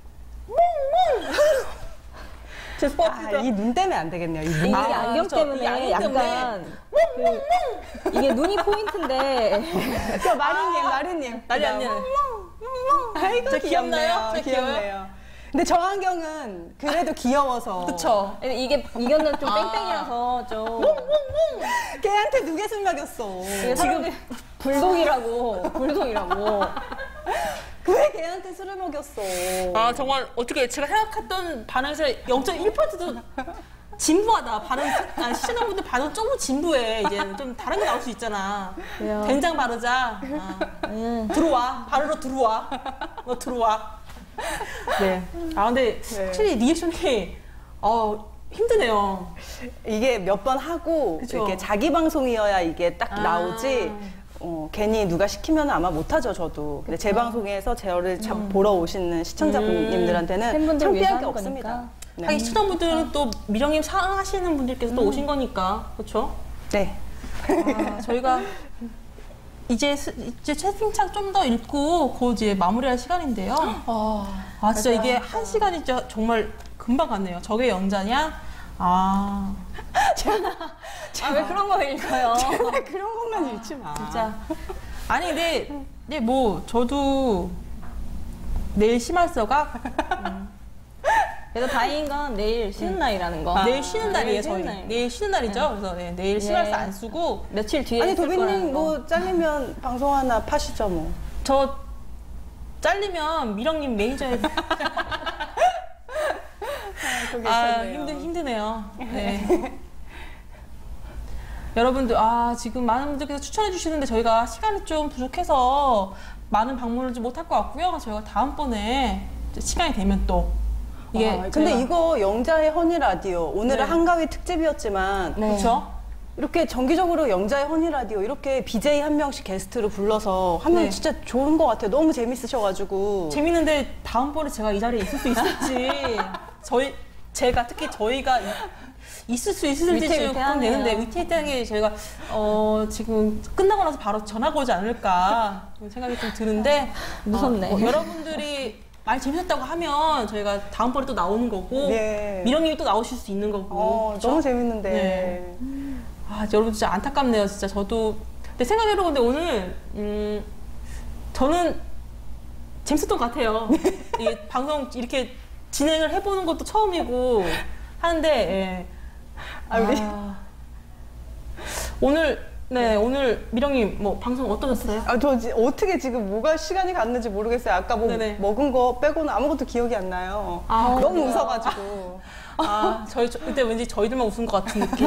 [SPEAKER 1] 제
[SPEAKER 3] 아,
[SPEAKER 1] 스포츠죠.
[SPEAKER 3] 이 눈 때문에 안 되겠네요. 이 눈.
[SPEAKER 2] 이게
[SPEAKER 1] 아,
[SPEAKER 2] 안경
[SPEAKER 1] 그렇죠.
[SPEAKER 2] 때문에
[SPEAKER 1] 이 안경
[SPEAKER 2] 약간 그, 이게 눈이 포인트인데
[SPEAKER 3] 저 마리님, 마리님.
[SPEAKER 1] 난리 안 나요.
[SPEAKER 3] 아이고
[SPEAKER 1] 저
[SPEAKER 3] 귀엽네요.
[SPEAKER 1] 귀엽나요? 저 귀여워요?
[SPEAKER 3] 귀엽네요. 근데 저 안경은 그래도 귀여워서.
[SPEAKER 1] 그쵸.
[SPEAKER 2] 이게 이거는 좀
[SPEAKER 1] 아.
[SPEAKER 2] 뺑뺑이라서 좀
[SPEAKER 3] 걔한테 누게 술 먹였어.
[SPEAKER 2] 이게 사람들이 불독이라고 불독이라고
[SPEAKER 3] 왜 걔한테 술을 먹였어?
[SPEAKER 1] 아, 정말 어떻게 제가 생각했던 반응에서 영 점 일 퍼센트도 진부하다. 반응, 아, 시청자분들 반응 조금 진부해. 이제 좀 다른 게 나올 수 있잖아.
[SPEAKER 2] 그래요.
[SPEAKER 1] 된장 바르자. 아,
[SPEAKER 2] 음.
[SPEAKER 1] 들어와. 바르러 들어와. 너 들어와. 네. 아, 근데
[SPEAKER 3] 네.
[SPEAKER 1] 확실히 리액션이 어, 힘드네요.
[SPEAKER 3] 이게 몇 번 하고
[SPEAKER 1] 그쵸.
[SPEAKER 3] 이렇게 자기 방송이어야 이게 딱
[SPEAKER 1] 아.
[SPEAKER 3] 나오지. 어, 괜히 누가 시키면 아마 못하죠, 저도. 근데 제 방송에서 저를 참 보러 오시는 시청자님들한테는
[SPEAKER 2] 팬분들 위해서
[SPEAKER 3] 창피할 게
[SPEAKER 2] 하는
[SPEAKER 3] 없습니다.
[SPEAKER 2] 거니까.
[SPEAKER 3] 네.
[SPEAKER 1] 하긴 시청자분들은 또 미령님 사랑하시는 분들께서 또 오신 거니까. 그렇죠?
[SPEAKER 3] 네.
[SPEAKER 1] 아, 저희가 이제 스- 이제 채팅창 좀 더 읽고 그 이제 마무리할 시간인데요. 아 진짜 이게 한 시간이 진짜 정말 금방 갔네요. 저게 영자냐? 아
[SPEAKER 2] 아 왜 그런 거 읽어요?
[SPEAKER 3] 제발 그런 것만 읽지 마.
[SPEAKER 1] 진짜 아니 근데 근데 뭐 저도 내일 심할서가
[SPEAKER 2] 그래서 다행인 건 내일 쉬는 날이라는 거.
[SPEAKER 1] 내일 쉬는 날이에요
[SPEAKER 2] 내일
[SPEAKER 1] 저희.
[SPEAKER 2] 쉬는 날.
[SPEAKER 1] 내일 쉬는 날이죠. 그래서 네, 내일 심할서 안 쓰고
[SPEAKER 2] 며칠 뒤에
[SPEAKER 3] 아니
[SPEAKER 2] 쓸 거라는
[SPEAKER 3] 도빈님
[SPEAKER 2] 거.
[SPEAKER 3] 뭐 잘리면 방송 하나 파시죠 뭐.
[SPEAKER 1] 저 잘리면 미령님 매니저에
[SPEAKER 3] 그게
[SPEAKER 1] 아
[SPEAKER 3] 괜찮네요.
[SPEAKER 1] 힘드 힘드네요. 네. 여러분들 아 지금 많은 분들께서 추천해 주시는데 저희가 시간이 좀 부족해서 많은 방문을 좀 못할 것 같고요. 저희가 다음번에 이제 시간이 되면 또 이게
[SPEAKER 3] 아, 근데
[SPEAKER 1] 저희가-
[SPEAKER 3] 이거 영자의 허니 라디오 오늘은
[SPEAKER 1] 네.
[SPEAKER 3] 한가위 특집이었지만
[SPEAKER 2] 네.
[SPEAKER 1] 그렇죠?
[SPEAKER 3] 이렇게 정기적으로 영자의 허니 라디오 이렇게 비제이 한 명씩 게스트를 불러서 하면
[SPEAKER 1] 네.
[SPEAKER 3] 진짜 좋은 것 같아요. 너무 재밌으셔가지고.
[SPEAKER 1] 재밌는데 다음번에 제가 이 자리에 있을 수 있을지 저희 제가 특히 저희가 이- 있을 수 있을지 좀
[SPEAKER 2] 위태위태하네요.
[SPEAKER 1] 되는데 위태위태한 게 저희가 어 지금 끝나고 나서 바로 전화가 오지 않을까 그런 생각이 좀 드는데
[SPEAKER 2] 무섭네.
[SPEAKER 1] 어, 뭐 여러분들이 많이 재밌었다고 하면 저희가 다음번에 또 나오는 거고
[SPEAKER 3] 네.
[SPEAKER 1] 미령님이 또 나오실 수 있는 거고
[SPEAKER 3] 어,
[SPEAKER 1] 그쵸?
[SPEAKER 3] 너무 재밌는데.
[SPEAKER 1] 네. 아 여러분 진짜 안타깝네요 진짜 저도 근데 생각해보면 근데 오늘 음 저는 재밌었던 것 같아요 이게 방송 이렇게 진행을 해보는 것도 처음이고 하는데 예.
[SPEAKER 3] 아, 우리
[SPEAKER 1] 아, 오늘 네 오늘 미령님 뭐 방송 어떠셨어요?
[SPEAKER 3] 아, 저 지- 어떻게 지금 뭐가 시간이 갔는지 모르겠어요. 아까 뭐
[SPEAKER 1] 네네.
[SPEAKER 3] 먹은 거 빼고는 아무것도 기억이 안 나요.
[SPEAKER 1] 아,
[SPEAKER 3] 너무
[SPEAKER 1] 그래요?
[SPEAKER 3] 웃어가지고.
[SPEAKER 1] 아 저희 저- 그때 왠지 저희들만 웃은 것 같은 느낌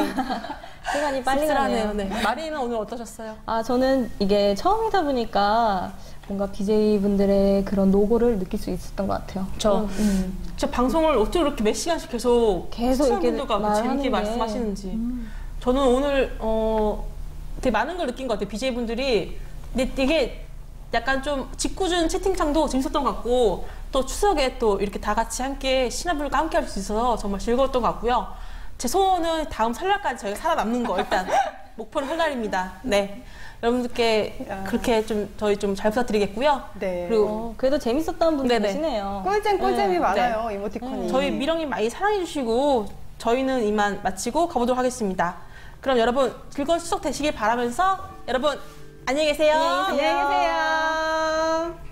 [SPEAKER 2] 시간이 빨리 가네요.
[SPEAKER 1] 씁쓸하네요. 네. 마리는 오늘 어떠셨어요?
[SPEAKER 2] 아 저는 이게 처음이다 보니까 뭔가 비제이분들의 그런 노고를 느낄 수 있었던 것 같아요.
[SPEAKER 1] 저
[SPEAKER 2] 음.
[SPEAKER 1] 진짜 방송을 어떻게 이렇게 몇 시간씩 계속
[SPEAKER 2] 계속 이렇게
[SPEAKER 1] 시청자분들과
[SPEAKER 2] 말하는
[SPEAKER 1] 재밌게
[SPEAKER 2] 게.
[SPEAKER 1] 말씀하시는지.
[SPEAKER 2] 음.
[SPEAKER 1] 저는 오늘 어, 되게 많은 걸 느낀 것 같아요. 비제이분들이. 근데 되게 약간 좀 짓궂은 채팅창도 재밌었던 것 같고 또 추석에 또 이렇게 다 같이 함께 신화분들과 함께 할 수 있어서 정말 즐거웠던 것 같고요. 제 소원은 다음 설날까지 저희가 살아남는 거 일단 목표는 설날입니다. 네. 여러분들께
[SPEAKER 3] 야.
[SPEAKER 1] 그렇게 좀 저희 좀 잘 부탁드리겠고요.
[SPEAKER 3] 네.
[SPEAKER 1] 그리고
[SPEAKER 2] 어, 그래도 재밌었다는 분들
[SPEAKER 1] 네네.
[SPEAKER 2] 계시네요.
[SPEAKER 3] 꿀잼 꿀잼이
[SPEAKER 2] 네.
[SPEAKER 3] 많아요, 이모티콘이.
[SPEAKER 1] 저희 미령님 많이 사랑해주시고 저희는 이만 마치고 가보도록 하겠습니다. 그럼 여러분 즐거운 추석 되시길 바라면서 여러분 안녕히 계세요.
[SPEAKER 3] 안녕히 계세요.